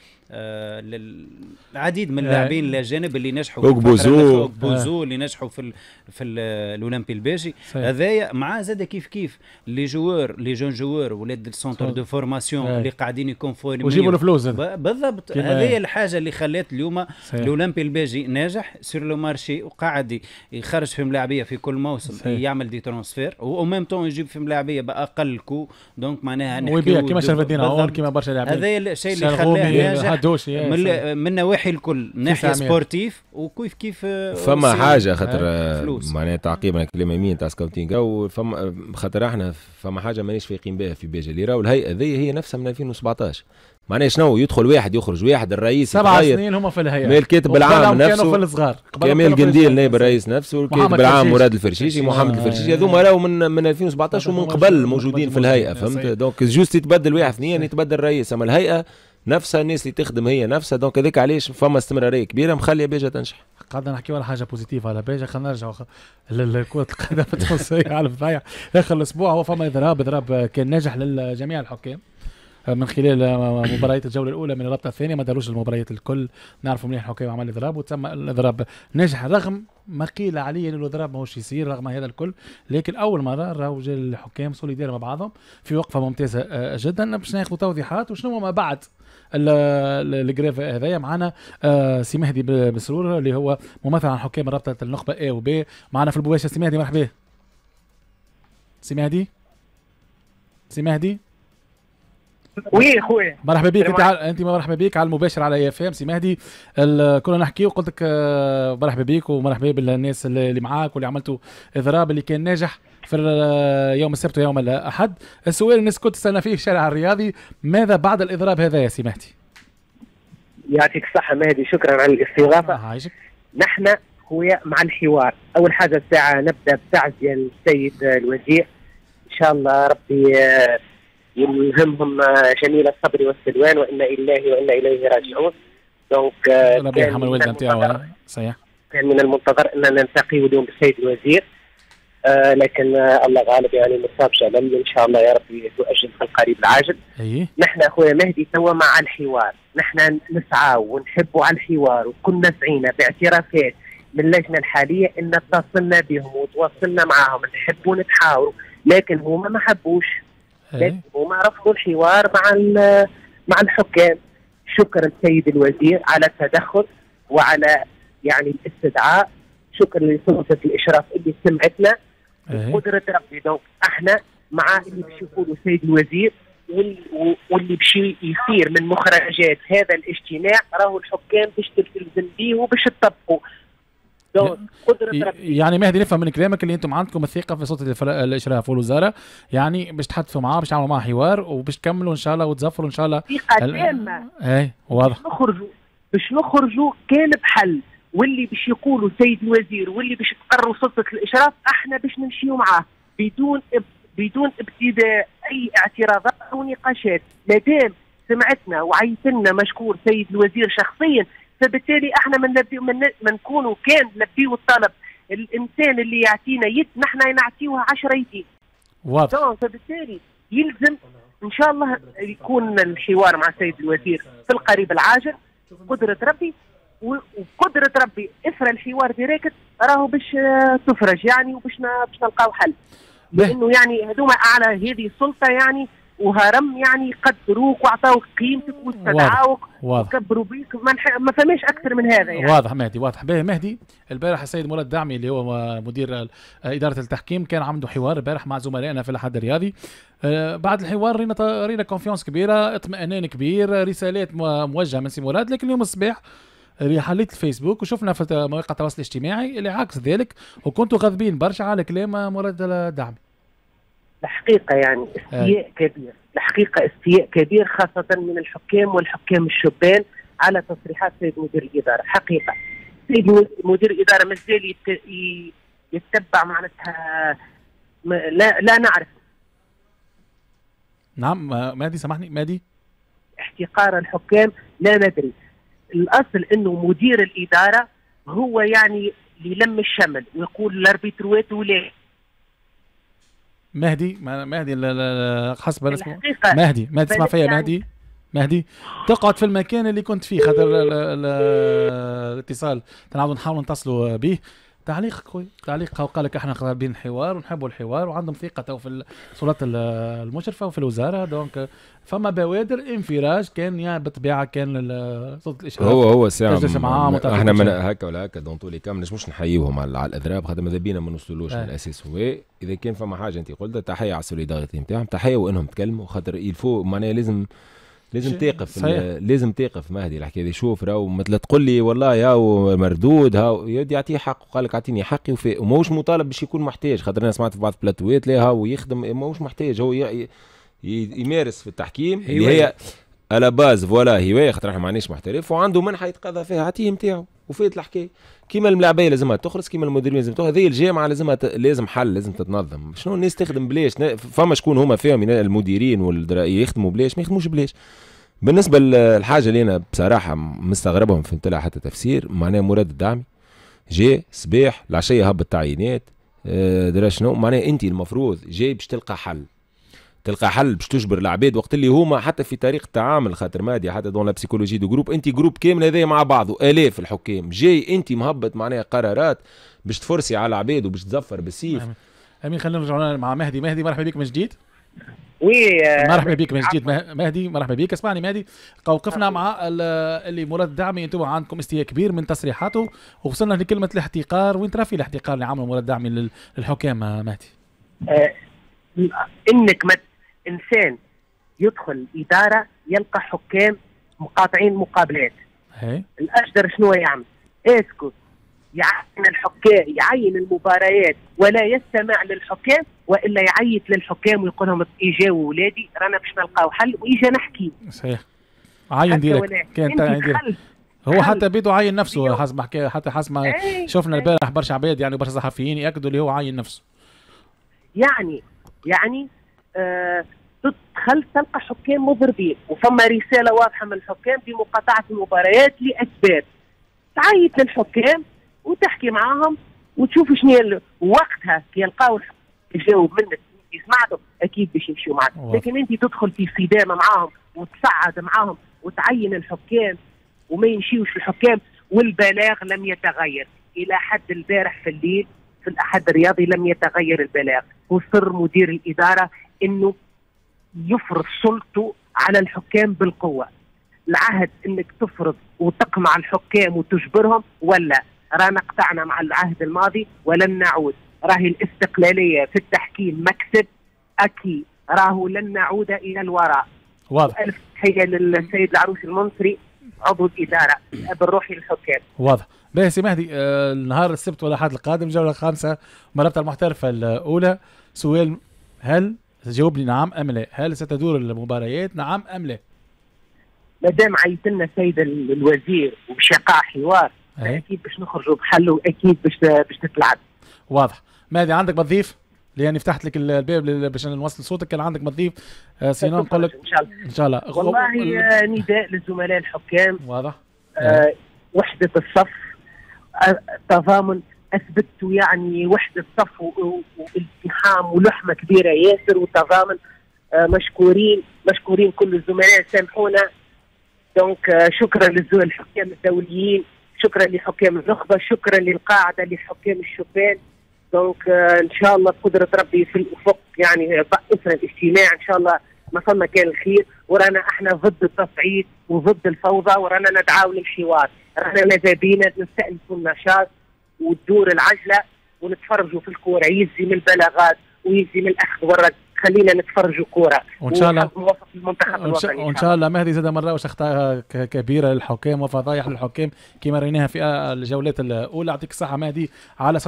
العديد من اللاعبين الاجانب اللي نجحوا بوزو اللي نجحوا في الاولمبي الباجي هذايا، مع زاد كيف لي جون جوار ولاد السونتر دو فورماسيون اللي قاعدين يكون فورمي ويجيبوا الفلوس بالضبط. هذه الحاجه اللي خلات اليوم الاولمبي الباجي ناجح سير لو مارشي، وقاعد يخرج في ملاعبيه في كل موسم يعمل دي ترانسفير و ميم طون يجيب في ملاعبيه باقل كو، دونك معناها نحكيو كيما شرف الدين عون كيما برشا لاعبين. هذا الشيء اللي خلاه ناجح من نواحي الكل، ناحيه سبورتيف وكيف فما حاجه خاطر معناها تعقيبا كلمه يمين تاع سكاوتينغ، او فما خاطر احنا فما حاجه مانيش فايقين بها في بيجا اللي راهو الهيئه هي نفسها من 2017 معناها شنو يدخل واحد يخرج واحد، الرئيس 7 سنين هما في الهيئه، الكاتب العام نفسه كانوا في الصغار، كمال قنديل نائب الرئيس نفسه، الكاتب العام مراد الفرشيشي، محمد الفرشيشي، هذوما راهو من 2017 ومن قبل موجودين في الهيئه، فهمت؟ دونك جوست يتبدل واحد اثنين يتبدل الرئيس، اما الهيئه نفسها الناس اللي تخدم هي نفسها، دونك هذاك علاش فما استمراريه كبيره مخليه بيجا تنجح. قاعدين نحكيو على حاجه بوزيتيف على بيجا، خلينا نرجعوا لكره القدم التونسيه على الضياع. اخر الاسبوع هو فما اضراب كان ناجح لجميع الحكام من خلال مباريات الجوله الاولى من الرابطه الثانيه، ما داروش المباريات الكل، نعرفوا منين الحكام عمل اضراب وتم الاضراب ناجح، رغم ما قيل عليه انه الاضراب ماهوش يصير رغم هذا الكل، لكن اول مره راهو جا الحكام سوليدير مع بعضهم في وقفه ممتازه جدا. باش ناخذوا توضيحات وشنو ما بعد الجريف هذايا. معنا سي مهدي بسرور اللي هو ممثل عن حكام رابطه النخبه A و B معنا في المباشر. سي مهدي مرحبا. سي مهدي وي خويا مرحبا بك. انت مرحبا بك على المباشر على اف ام. سي مهدي كنا نحكي وقلت لك مرحبا بك ومرحبا بالناس اللي معاك واللي عملتوا اضراب اللي كان ناجح في يوم السبت ويوم الاحد. السؤال الناس كنت تسالنا فيه في الشارع الرياضي، ماذا بعد الاضراب هذا يا سي مهدي؟ يعطيك الصحه مهدي، شكرا على الاستضافه. نحن خويا مع الحوار. اول حاجه الساعه نبدا بتعزيه للسيد الوزير، ان شاء الله ربي يلهمهم جميل الصبر والسلوان، وانا لله وانا اليه راجعون. دونك ربي يرحم الوالده نتاعو. صحيح كان من المنتظر اننا نلتقي اليوم بالسيد الوزير، لكن الله غالب يعني مصاب جلل، ان شاء الله يا ربي تؤجل في القريب العاجل. نحن اخويا مهدي توا مع الحوار، نحن نسعى ونحبوا على الحوار، وكنا سعينا باعترافات من اللجنه الحاليه ان اتصلنا بهم وتواصلنا معهم، نحبوا نتحاوروا، لكن هما ما حبوش، لكن هما رفضوا الحوار مع الحكام. شكرا السيد الوزير على التدخل وعلى يعني الاستدعاء، شكرا لسلطه الاشراف اللي سمعتنا بقدره ربي. دونك احنا مع اللي باش يقولوا السيد الوزير، واللي باش يصير من مخرجات هذا الاجتماع راهو الحكام باش تلتزم به وباش تطبقوا. يعني مهدي نفهم من كلامك اللي انتم عندكم الثقه في سلطه الاشراف والوزاره، يعني باش تحدثوا معاه باش تعملوا معاه حوار وباش تكملوا ان شاء الله وتزفروا ان شاء الله ثقه تامه. اي واضح. باش نخرجوا كان بحل، واللي باش يقولوا سيد الوزير واللي باش تقرروا سلطه الاشراف احنا باش نمشيوا معاه بدون ابتداء اي اعتراضات او نقاشات. مادام سمعتنا وعيتنا مشكور سيد الوزير شخصيا، فبالتالي احنا من نكونوا كان نلبيوا الطلب. الانسان اللي يعطينا يد نحن نعطيوها 10 يدين. واضح. فبالتالي يلزم ان شاء الله يكون الحوار مع سيد الوزير في القريب العاجل قدرة ربي، وقدرة ربي اثر الحوار ديريكت راهو باش تفرج يعني وباش نلقاو حل. لانه يعني هذوما اعلى هذه السلطه يعني وهرم يعني قدروك واعطاوك قيمتك واستدعاوك وكبروا بيك، ما فماش اكثر من هذا يعني. واضح مهدي، واضح. باهي مهدي، البارح السيد مراد الدعمي اللي هو مدير اداره التحكيم كان عنده حوار البارح مع زملائنا في الأحد الرياضي. بعد الحوار رينا كونفيونس كبيره، اطمئنان كبير، رسالات موجهه من سي مراد. لكن اليوم الصباح اللي حليت الفيسبوك وشفنا في مواقع التواصل الاجتماعي اللي عكس ذلك، وكنتوا غاضبين برشا على كلام مراد الدعمي. الحقيقه يعني استياء كبير، الحقيقه استياء كبير خاصه من الحكام والحكام الشبان على تصريحات سيد مدير الاداره. حقيقه سيد مدير الاداره مازال يتبع معناتها لا نعرف. نعم مهدي سامحني مهدي. احتقار الحكام لا ندري. الاصل انه مدير الاداره هو يعني يلم الشمل ويقول الاربيتروات ولا مهدي حسب مهدي تسمع فيا يعني مهدي تقعد في المكان اللي كنت فيه، خاطر الاتصال تنعاودوا نحاولوا نتصلوا به. تعليق خويا، تعليق قال لك احنا قابلين الحوار ونحبوا الحوار وعندهم ثقه تو في السلطات المشرفه وفي الوزاره، دونك فما بوادر انفراج كان يا بالطبيعه كان سلطه الاشراف هو ساعه احنا من هكا ولا هكا دون طولي كامل مش نحييهم على الاضراب، خاطر ماذا بينا ما نوصلوش من الاساس. هو اذا كان فما حاجه انت قلتها تحيه على السوليداريتي نتاعهم، تحيه وانهم تكلموا، خاطر يلفو معناها لازم تقف مهدي الحكايه دي. شوف راهو مثل تقول لي والله يا مردود ها يعطيه حقه، قال لك اعطيني حقي وماهوش مطالب باش يكون محتاج، خاطر انا سمعت في بعض البلاتوات لا هو يخدم ماهوش محتاج، هو يمارس في التحكيم اللي هي على باز فوالا هوايه، خاطر احنا معناش محترف وعنده منحه يتقاضى فيها عطيه نتاعو وفات الحكايه. كيما الملاعبيه لازمها تخلص، كيما المدربين لازم تخلص، هذه الجامعه لازم حل، لازم تتنظم. شنو الناس تخدم بلاش؟ فما شكون هما فيهم المديرين يخدموا بلاش ما يخدموش بلاش. بالنسبه للحاجه اللي انا بصراحه مستغربهم فهمت لها حتى تفسير، معناها مراد الدعمي جاي صباح العشيه هبط تعيينات درا شنو معناها انت المفروض جاي باش تلقى حل باش تجبر العباد وقت اللي هما حتى في طريقه التعامل، خاطر مادي حتى دون لا بسيكولوجي دو جروب، انت جروب كامل هذايا مع بعضه الاف الحكام، جاي انت مهبط معناها قرارات باش تفرسي على العباد وباش تزفر بالسيف. امين خلينا نرجعوا مع مهدي. مرحبا بك من جديد. وي مرحبا بك من جديد مهدي، مرحبا بك. اسمعني مهدي، وقفنا مع اللي مراد الدعمي، انتم عندكم استياء كبير من تصريحاته ووصلنا لكلمه الاحتقار. وين ترى في الاحتقار اللي عمله مراد الدعمي للحكام مهدي؟ انك انسان يدخل اداره يلقى حكام مقاطعين مقابلات، الاجدر شنو يعمل؟ اسكت، يعين الحكام، يعين المباريات ولا يستمع للحكام، والا يعيط للحكام ويقول لهم اجاوا ولادي رانا باش نلقاو حل واجا نحكي. صحيح، عين ديريكت كان تعين ديريكت. هو حتى بيدو عين نفسه حسب حكايه، حتى حسب ما شفنا البارح برشا عباد يعني برشا صحفيين ياكدوا اللي هو عين نفسه. يعني تدخل تلقى حكام مضربين وفما رساله واضحه من الحكام بمقاطعه المباريات لاسباب، تعيط للحكام وتحكي معاهم وتشوف شنو وقتها كي يلقاو يجاوب منك يسمعوا اكيد باش يمشيوا معك. لكن انت تدخل في صدامه معاهم وتصعد معاهم وتعين الحكام وما يمشيوش الحكام، والبلاغ لم يتغير الى حد البارح في الليل في الأحد الرياضي، لم يتغير البلاغ. وصر مدير الإدارة إنه يفرض سلطته على الحكام بالقوة. العهد إنك تفرض وتقمع الحكام وتجبرهم، ولا رانا قطعنا مع العهد الماضي ولن نعود. راهي الاستقلالية في التحكيم مكسب أكيد، راهو لن نعود الى الوراء. واضح. الف تحيه للسيد العروس المنصري عضو الاداره بالروحي للحكام. واضح. باهي سي مهدي، النهار السبت ولا الاحد القادم الجوله الخامسه من الرابطه المحترفه الاولى. سؤال، هل تجاوبني نعم ام لا؟ هل ستدور المباريات نعم ام لا؟ ما دام عيط لنا السيد الوزير وباش يقع حوار اكيد باش نخرجوا بحل واكيد باش تتلعب. واضح. مهدي عندك ما تضيف؟ لاني فتحت لك الباب باش نوصل صوتك، كان عندك ما تضيف؟ سينو نقول لك ان شاء الله. والله نداء للزملاء الحكام. واضح. وحده الصف، تضامن، اثبتوا يعني وحده الصف والالتحام ولحمه كبيره ياسر وتضامن. مشكورين كل الزملاء، سامحونا. دونك شكرا للحكام الدوليين، شكرا لحكام النخبه، شكرا للقاعده لحكام الشبان. دونك ان شاء الله بقدره ربي في الافق يعني اسره الاجتماع ان شاء الله وصلنا كان الخير. ورانا احنا ضد التصعيد وضد الفوضى، ورانا ندعاو للحوار، رانا ماذا بينا نستأنفوا النشاط وتدور العجله ونتفرجوا في الكوره، يلزم البلاغات ويلزم الاخذ والرد. خلينا نتفرجوا كوره وان شاء الله المنتخب الوطني وان شاء الله. مهدي زاد مره وش اخطاء كبيره للحكام وفضايح للحكام كما ريناها في الجولات الاولى. يعطيك الصحه مهدي على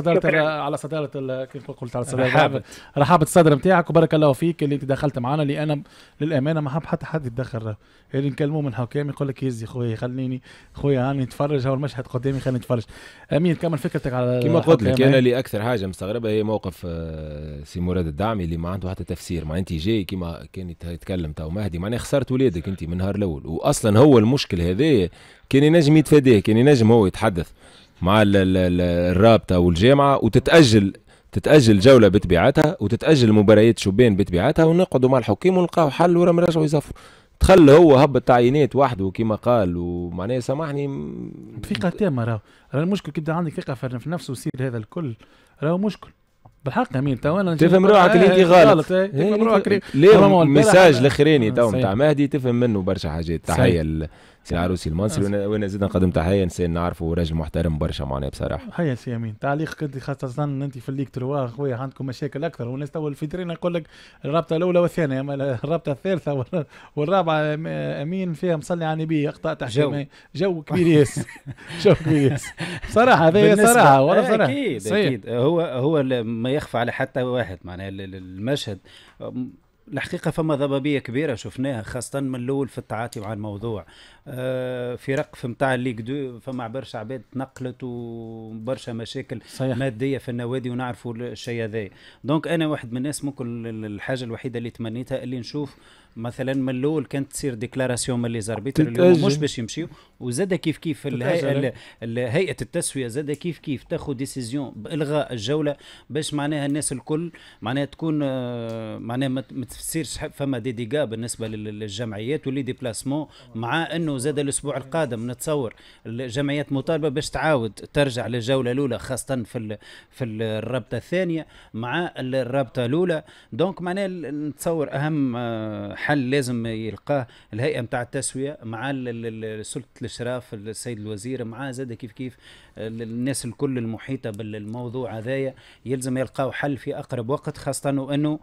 صداره كيف قلت على صداره رحابه الصدر نتاعك، وبارك الله فيك اللي انت دخلت معنا. لان للامانه ما حب حتى حد يتدخل، اللي نكلموه من حكام يقول لك يزي خويا خليني خويا هاني نتفرج، هو المشهد قدامي خليني نتفرج. امين كمل فكرتك على كما قلت لك. انا اللي اكثر حاجه مستغربه هي موقف سي مراد الدعمي اللي ما عنده حتى تفسير. ما انت جاي كما كان يتكلم تو مهدي، معناها خسرت ولادك انت من النهار الاول، واصلا هو المشكل هذا كان ينجم يتفاداه، كان ينجم هو يتحدث مع الرابطه والجامعه تتاجل جوله بطبيعتها وتتاجل مباريات شبان بطبيعتها، ونقعدوا مع الحكام ونلقاو حل ورا نرجعوا يزفوا. تخلى هو هبط تعيينات وحده كما قال، ومعناها سامحني ثقه تامه. راهو المشكل كيبدا عندك ثقه في نفسه ويصير هذا الكل، راهو مشكل بالحق. امين تو انا تفهم روحك اللي انت غلط. تفهم روحك ليه الميساج الاخراني تو نتاع مهدي تفهم منه برشا حاجات. تحيه سي العروسي المنصري، وانا زيد نقدم تحيه انسان نعرفه راجل محترم برشا معناه بصراحه. هيا سي امين، تعليقك انت خاصه انت في الليك تروا خويا عندكم مشاكل اكثر، والناس تو الفيترين يقول لك الرابطه الاولى والثانيه، اما الرابطه الثالثه والرابعه امين فيها مصلي على النبي اخطاء تحكيميه جو كبير ياس جو كبير ياس صراحه. هذه صراحه ولا صراحه اكيد هو ما يخفى على حتى واحد. معناها المشهد الحقيقة فما ضبابية كبيرة شفناها خاصة من الأول في التعاطي مع الموضوع. فرق في متاع الليج دو فما برشا عباد تنقلت وبرشا مشاكل صحيح. مادية في النوادي ونعرفوا الشيء هذا. دونك أنا واحد من الناس ممكن الحاجة الوحيدة اللي تمنيتها اللي نشوف مثلا من الاول كانت تصير ديكلاراسيون من لي زاربيتر اليوم مش باش يمشيو، وزاد كيف هيئه التسويه زاد كيف تاخذ ديسيزيون بالغاء الجوله باش معناها الناس الكل معناها تكون معناها ما تفسيرش فما دي ديغا بالنسبه للجمعيات واللي ديبلاسمون. مع انه زاد الاسبوع القادم نتصور الجمعيات مطالبه باش تعاود ترجع للجوله الاولى خاصه في الرابطه الثانيه مع الرابطه الاولى. دونك معناها نتصور اهم حل لازم يلقاه الهيئه نتاع التسويه مع سلطه الاشراف السيد الوزير مع زاد كيف الناس الكل المحيطه بالموضوع هذايا يلزم يلقاو حل في اقرب وقت. خاصه وانه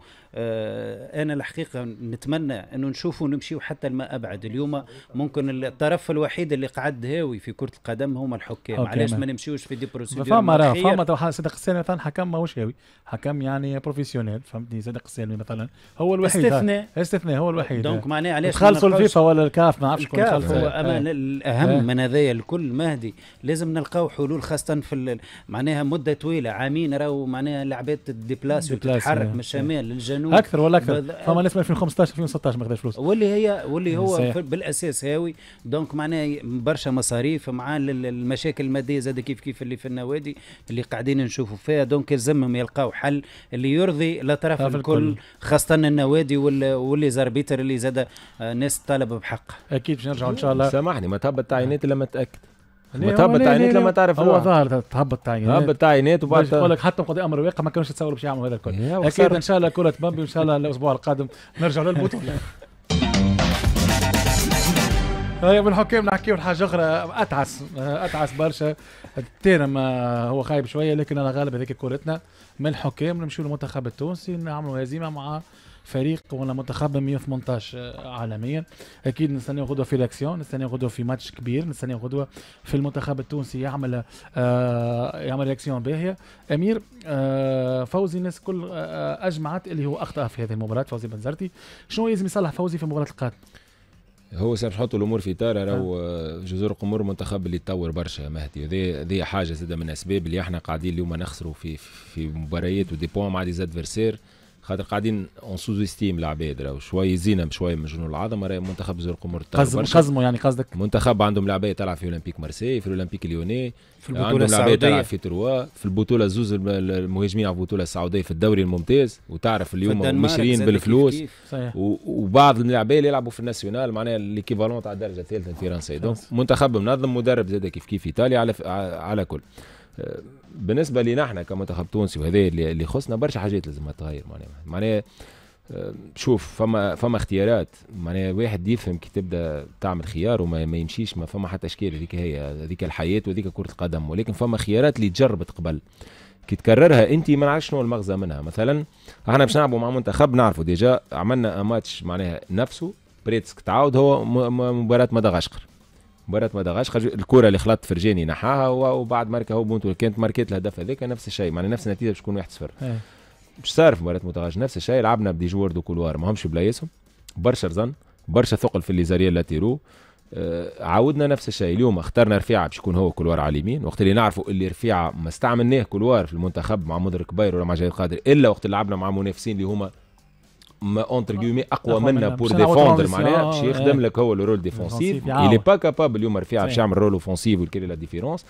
انا الحقيقه نتمنى انه نشوفوا نمشيو حتى الماء ابعد. اليوم ممكن الطرف الوحيد اللي قعد هاوي في كره القدم هما الحكام. علاش ما نمشيوش في دي بروسيدور؟ فما صدق السنه مثلا حكم ماهوش هاوي، حكم يعني بروفيسيونيل فهمتني. صدق السنه مثلا هو الوحيد استثناء هو الوحيد. دونك معناه علاش خلصوا الفيفا ولا الكاف ما نعرفش شكون خلصوا. هو امان الاهم من هذايا الكل مهدي لازم نلقاو حلول خاصه في معناها مده طويله عامين راهو معناها العباد تديبلاس وتتحرك من الشمال للجنوب اكثر ولا اكثر. فما ناس من 2015 2016 ما خداش فلوس واللي هو بالاساس هاوي. دونك معناها برشا مصاريف مع المشاكل الماديه زاد كيف اللي في النوادي اللي قاعدين نشوفوا فيها. دونك يلزمهم يلقاو حل اللي يرضي الاطراف الكل خاصه النوادي واللي زربيتر اللي زاد ناس طالبه بحق. اكيد باش نرجعوا ان شاء الله. سامحني ما تهبط تعيينات لما تاكد، ما تهبط تعيينات لما تعرف. هو ظاهر تهبط تعيينات، هبط تعيينات وبعد يقول لك حتى قضاء امر واقع ما كانوش يتصوروا باش يعملوا هذا الكل. اكيد ان شاء الله كره بامبي وان شاء الله الاسبوع القادم نرجعوا للبطوله. طيب الحكام نحكيو حاجه اخرى اتعس برشا. التيرم هو خايب شويه لكن انا غالب هذيك كورتنا من الحكام. نمشيو للمنتخب التونسي نعملوا هزيمه مع فريق ولا منتخب 118 عالميا. اكيد نستناو غدوه في لاكسيون، نستناو غدوه في ماتش كبير، نستناو غدوه في المنتخب التونسي يعمل رياكسيون باهيه. امير فوزي الناس كل اجمعت اللي هو اخطا في هذه المباراه، فوزي بنزرتي. شنو لازم يصلح فوزي في المباراه القادمه؟ هو سامح نحطوا الامور في اطار راهو جزر القمر منتخب اللي يتطور برشا مهدي، هذه حاجه زاده من الاسباب اللي احنا قاعدين اليوم نخسروا في مباريات ودي بوان مع دي زادفيرسير، خاطر قاعدين اون سوز استيم العباد، راهو شوي زينه بشوي من جنون العظمه. راهي منتخب جزر القمر قزموا يعني قصدك منتخب عندهم لعبه تلعب في اولمبيك مارسي، في الاولمبيك اليوني، في البطوله السعوديه تلعب في تروا، في البطوله زوز المهاجمين على البطوله السعوديه في الدوري الممتاز، وتعرف اليوم مشرين بالفلوس، وبعض اللاعبين اللي يلعبوا في الناسيونال معناها ليكيفالون تاع الدرجه الثالثه الفرنسيه. دونك منتخب منظم، مدرب زاد كيف ايطاليا على كل. بالنسبه لنا احنا كمنتخب تونسي وهذا اللي خصنا برشا حاجات لازم تتغير معناها شوف فما اختيارات معناها واحد يفهم كي تبدا تعمل خيار وما يمشيش، ما فما حتى اشكال، هذيك الحياه وهذيك كره القدم، ولكن فما خيارات اللي تجربت قبل كي تكررها انت ما نعرفش شنو المغزى منها. مثلا احنا باش نلعبوا مع منتخب نعرفوا ديجا عملنا ماتش معناها نفسه بريتسك تعاود هو مباراه مدغشقر، الكره اللي خلط فرجاني نحاها وبعد ماركه هو بونتو كانت ماركت الهدف هذاك نفس الشيء، معناها نفس النتيجه باش تكون 1-0. مش صار في مباراه مدغشقر نفس الشيء، لعبنا بدي جوار دو كولوار ما همش بلايصهم، برشا رزن برشا ثقل في الليزاريا لاتيرو. عاودنا نفس الشيء اليوم، اخترنا رفيعه باش يكون هو كولوار على اليمين، وقت اللي نعرفوا اللي رفيعه ما استعملناه كولوار في المنتخب مع مدرك باير ولا مع جاي قادر، الا وقت اللي لعبنا مع منافسين اللي هما ما اونتر جيمي اقوى منا بور ديفوندر معناها باش يخدم لك هو الرول ديفونسيف، اللي با كابابل اليوم رفيعه باش يعمل رول اوفونسيف والكل لا ديفيرونس.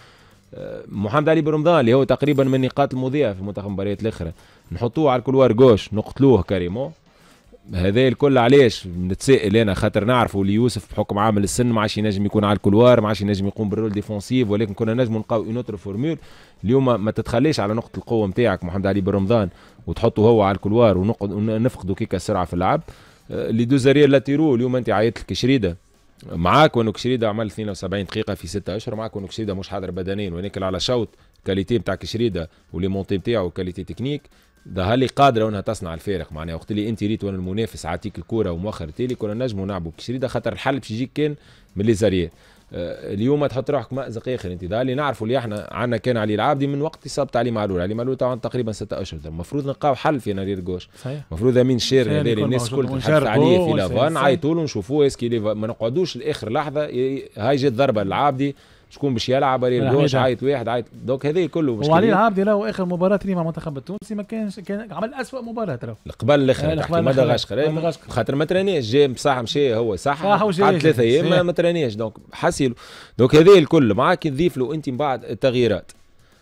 محمد علي برمضان اللي هو تقريبا من النقاط المضيئه في المنتخب المباريات الاخرى نحطوه على الكولوار جوش نقتلوه كاريمون. هذا الكل علاش نتسائل انا، خاطر نعرفوا اللي يوسف بحكم عامل السن ما عادش ينجم يكون على الكولوار، ما عادش ينجم يقوم بالرول ديفونسيف، ولكن كنا نجم نلقاو اون اوتر فورمول. اليوم ما تتخليش على نقطه القوه نتاعك محمد علي برمضان وتحطه هو على الكولوار ونفقدوا كيكا السرعه في اللعب. اللي دوزاريا لاتيرو اليوم انت عيطت لك شريده معاك وانو كشريده عمل 72 دقيقه في 6 اشهر، معاك وانو كشريده مش حاضر بدنيا ولكن على شوط كاليتي نتاع كشريده ولي مونتي نتاعو كاليتي تكنيك ده اللي قادره انها تصنع الفارق معناها. وقت اللي انت ريت وانا المنافس عاتيك الكوره ومؤخر تالي كنا نجموا نلعبوا بكشريده، خاطر الحل باش يجيك كان من لي زاريات. اليوم تحط روحك مأزق اخر انت، ده اللي نعرفوا اللي احنا عندنا كان علي العابدي من وقت اصابه علي معلول تقريبا 6 اشهر، المفروض نلقاو حل في نارير جوش، المفروض امين الشير هذا الناس الكل تحث عليه في لافان عيطوا له نشوفوه اسكي ما نقعدوش لاخر لحظه هاي جت ضربه للعابدي شكون باش يلعب عليه جوش عيط واحد عيط دوك هذه كله مشكله. وعلي العابدي راهو اخر مباراه لي مع المنتخب التونسي ما كانش كان عمل اسوء مباراه راهو قبل الاخر تحكي مدغشقر خاطر ما ترانيش جاي بصح مشى هو صح قعد 3 ايام ما ترانيش دونك حسيلو دونك هذه الكل معاك نضيف له انت من بعد التغييرات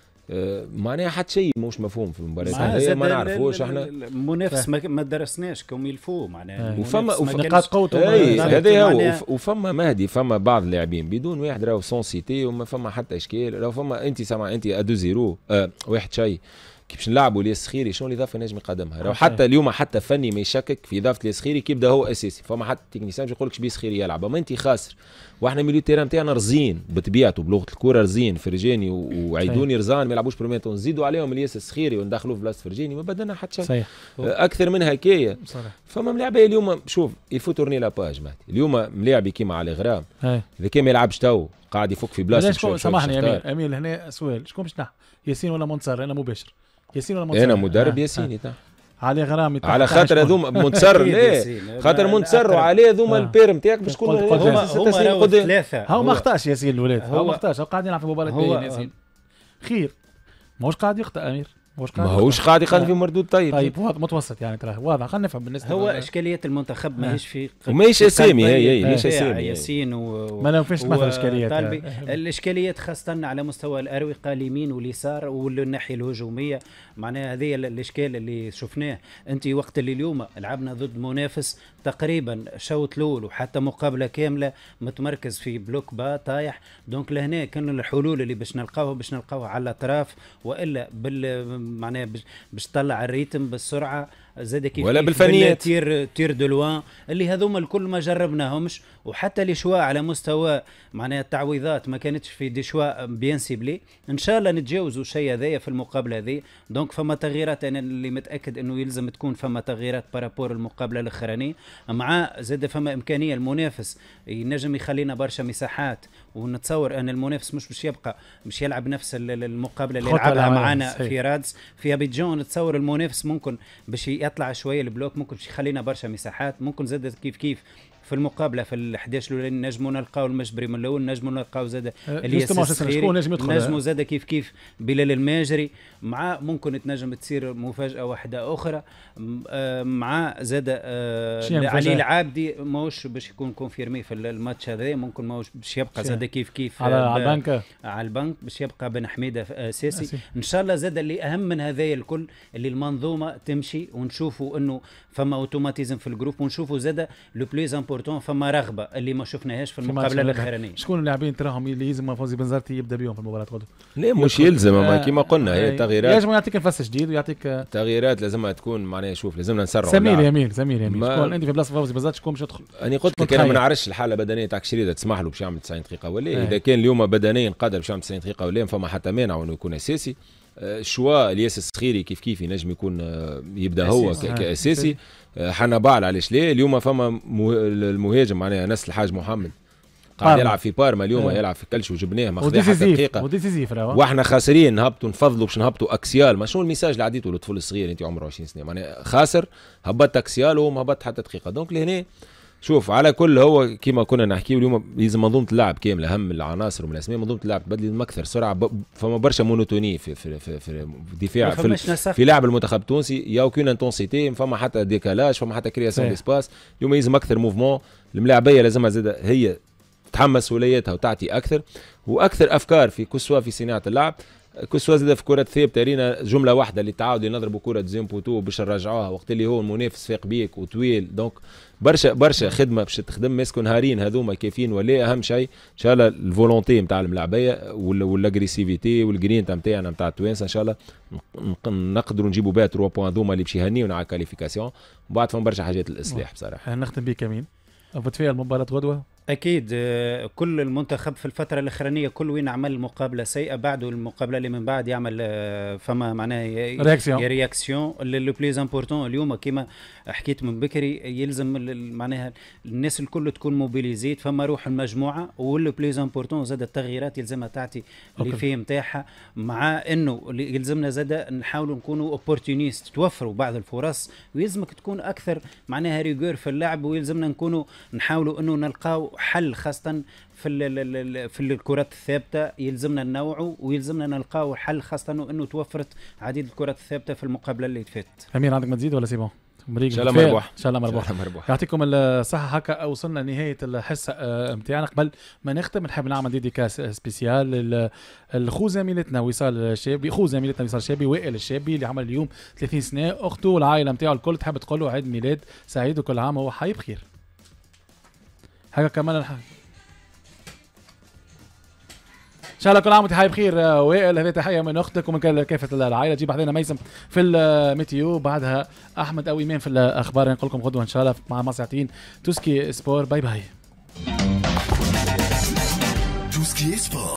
معناها حتى شيء مش مفهوم في المباراه هذه ما نعرفوش احنا المنافس ما درسناش كم يلفو معناها وفما نقاط قوته هذا هو وفما مهدي فما بعض اللاعبين بدون واحد راهو سون سيتي وما فما حتى اشكال راهو فما انت سامع انت ادو زيرو واحد شيء كي باش نلعبوا الياس خيري شنو الاضافه نجم يقدمها راهو حتى اليوم حتى فني ما يشكك في اضافه الياس خيري كي يبدا هو اساسي فما حتى تكنيسيان يقول لك بيس خيري يلعب اما انت خاسر واحنا ميليو تيران نتاعنا رزين بطبيعته بلغه الكره رزين فرجاني وعيدوني رزان ما يلعبوش بريميتون نزيدوا عليهم الياس السخيري وندخلوه في بلاصه فرجاني ما بدنا حتى شيء اكثر من هكايا فما ملاعبيه اليوم شوف يفو تورني لا باج اليوم ملاعبي كيما على غرام اذا كان ما يلعبش تو قاعد يفك في بلاصه سامحني يا امير هنا سؤال شكون باش نحن ياسين ولا منتصر انا مباشر ياسين ولا منتصر انا مدرب ياسيني علي غرامي على خاطر هذوما منتصر ليه خاطر منتصر وعليه هذوما البير نتاعك باش تكون هما ثلاثه هو ما اخطاش ياسين الولاد هو ما اخطاش هو قاعد يلعب في مباراه ياسين خير ماهوش قاعد يخطئ امير ماهوش قاعد يقدم في مردود طيب متوسط يعني ترى واضح خلينا نفهم بالنسبه هو اشكاليه المنتخب ماهيش في وماهيش اسامي هي ماهيش اسامي ياسين ما نوفيش مثل اشكاليات الاشكاليات خاصه على مستوى الاروقه اليمين واليسار والناحيه الهجوميه معناها هذه الاشكال اللي شفناه انت وقت اللي اليوم لعبنا ضد منافس تقريبا شوط الاول وحتى مقابله كامله متمركز في بلوك با طايح دونك لهنا كانوا الحلول اللي باش نلقاوها على الاطراف والا معناها باش تطلع الريتم بالسرعه زاد كيف ولا بالفنيات تير دلوان اللي هذوما الكل ما جربناهمش، وحتى لي شوا على مستوى معناها التعويضات ما كانتش في دي شوا بيان سيبلي. ان شاء الله نتجاوزوا الشيء هذايا في المقابله هذه. دونك فما تغييرات، انا اللي متاكد انه يلزم تكون فما تغييرات بارابور المقابله الاخرانيه، مع زاد فما امكانيه المنافس ينجم يخلينا برشا مساحات، ونتصور ان المنافس مش يلعب نفس المقابله اللي لعبها معنا في رادس في ابيجان. نتصور المنافس ممكن باش يطلع شويه البلوك، ممكن باش يخلينا برشا مساحات، ممكن زاد كيف في المقابله في ال11 الاولى نجموا نلقاو المجبري من الاول، نجموا نلقاو زاد الياس السخيري، نجموا زاد كيف بلال الماجري، مع ممكن تنجم تصير مفاجاه واحده اخرى مع زاد علي العابدي ماهوش باش يكون كونفيرمي في الماتش هذا، ممكن ماهوش باش يبقى زاد كيف على البنك باش يبقى بن حميده اساسي. ان شاء الله زاد اللي اهم من هذايا الكل اللي المنظومه تمشي، ونشوفوا انه فما اوتوماتيزم في الجروب، ونشوفوا زاد لو بليز امبورطون فما رغبه اللي ما شفناهاش في المقابله الاخرانيه. شكون اللاعبين تراهم اللي يلزم فوزي بنزرتي يبدا بهم في المباراه غدوه؟ لا مش يلزم، كما قلنا هي تغييرات، لازم يعطيك نفس جديد ويعطيك تغييرات لازمها تكون معناها. شوف لازمنا نسرعوا. زميل يمين شكون انت في بلاصه فوزي بنزرتي شكون باش يدخل؟ انا قلت لك انا ما نعرفش الحاله البدنيه تاع كشريده تسمح له باش يعمل 90 دقيقه ولا اذا كان اليوم بدنيا قادر باش يعمل 90 دقيقه ولا فما حتى مانع انه يكون اساسي. شوا الياس السخيري كيف ينجم يكون يبدا هو كاساسي. حنا بعل علاش ليه اليوم فما المهاجم معناها نسل الحاج محمد قاعد يلعب في بارما اليوم، يلعب في كلش وجبناه ما خدش حتى دقيقه واحنا خاسرين نهبطوا نفضلوا باش نهبطوا اكسيال. ما شنو الميساج اللي عديته للطفل الصغير انت عمره 20 سنه معناها خاسر هبط اكسيال وهو ما هبط حتى دقيقه. دونك لهنا شوف على كل هو كيما كنا نحكيو اليوم لازم منظومه اللعب كامله، اهم العناصر ومن الاسماء منظومه اللعب تبدل اكثر سرعه. فما برشا مونوتوني في الدفاع في لعب المنتخب التونسي، يا اوكين انتونسيتي، فما حتى ديكالاج، فما حتى كرياسيون ديسباس. اليوم لازم اكثر موفمون، الملاعبيه لازمها زاد هي تحمس ولياتها وتعطي اكثر واكثر افكار في كسوا في صناعه اللعب. كسوا زاد في كره ثابته رينا جمله واحده اللي تعاود نضربوا كره زين بوتو باش نرجعوها وقت اللي هو المنافس فاق بيك وطويل. دونك برشا خدمه باش تخدم ماسكو نهارين هذوما كافيين. ولا اهم شيء ان شاء الله الفولونتي نتاع الملاعبيه والاغريسيفيتي والجرين نتاعنا نتاع التوانسه ان شاء الله نقدروا نجيبوا بها 3 بوان هذوما اللي باش يهنيونا على الكاليفيكاسيون. وبعد فما برشا حاجات للاصلاح بصراحه. نختم بك امين، بتفائل مباراه غدوه؟ اكيد. كل المنتخب في الفتره الاخرانيه كل وين عمل مقابله سيئه بعده المقابله اللي من بعد يعمل فما معناها رياكسيون. لو بليز امبورطون اليوم كما حكيت من بكري يلزم معناها الناس الكل تكون موبيليزيت، فما روح المجموعه. واللو بليز امبورطون زاد التغييرات يلزمها تعطي اللي فيه نتاعها، مع انه يلزمنا زاد نحاولوا نكونوا اوبورتونيست، توفروا بعض الفرص ويلزمك تكون اكثر معناها ريغور في اللعب، ويلزمنا نكونوا نحاولوا انه نلقاو حل خاصة في الكرات الثابتة. يلزمنا ننوعوا ويلزمنا نلقاو حل خاصة انه توفرت عديد الكرات الثابتة في المقابلة اللي فاتت. امير عندك ما تزيد ولا سي بون؟ ان شاء الله مربوح. ان شاء الله مربوح. يعطيكم الصحة. هكا وصلنا لنهاية الحصة نتاعنا. قبل ما نختم نحب نعمل ديديكاس سبيسيال لخو زميلتنا وصال الشابي، وائل الشابي اللي عمل اليوم 30 سنة. اخته والعائلة نتاعو الكل تحب تقول له عيد ميلاد سعيد وكل عام وهو حي بخير. هكا كمان ان شاء الله كل عام وانت حي بخير وائل. هذه تحيه من اختك ومن كافه العائله. جيب بعدين ميسم في الميتيو، بعدها احمد او ايمان في الاخبار. نقول لكم غدوه ان شاء الله مع ساعتين توسكي سبور. باي باي. توسكي سبور.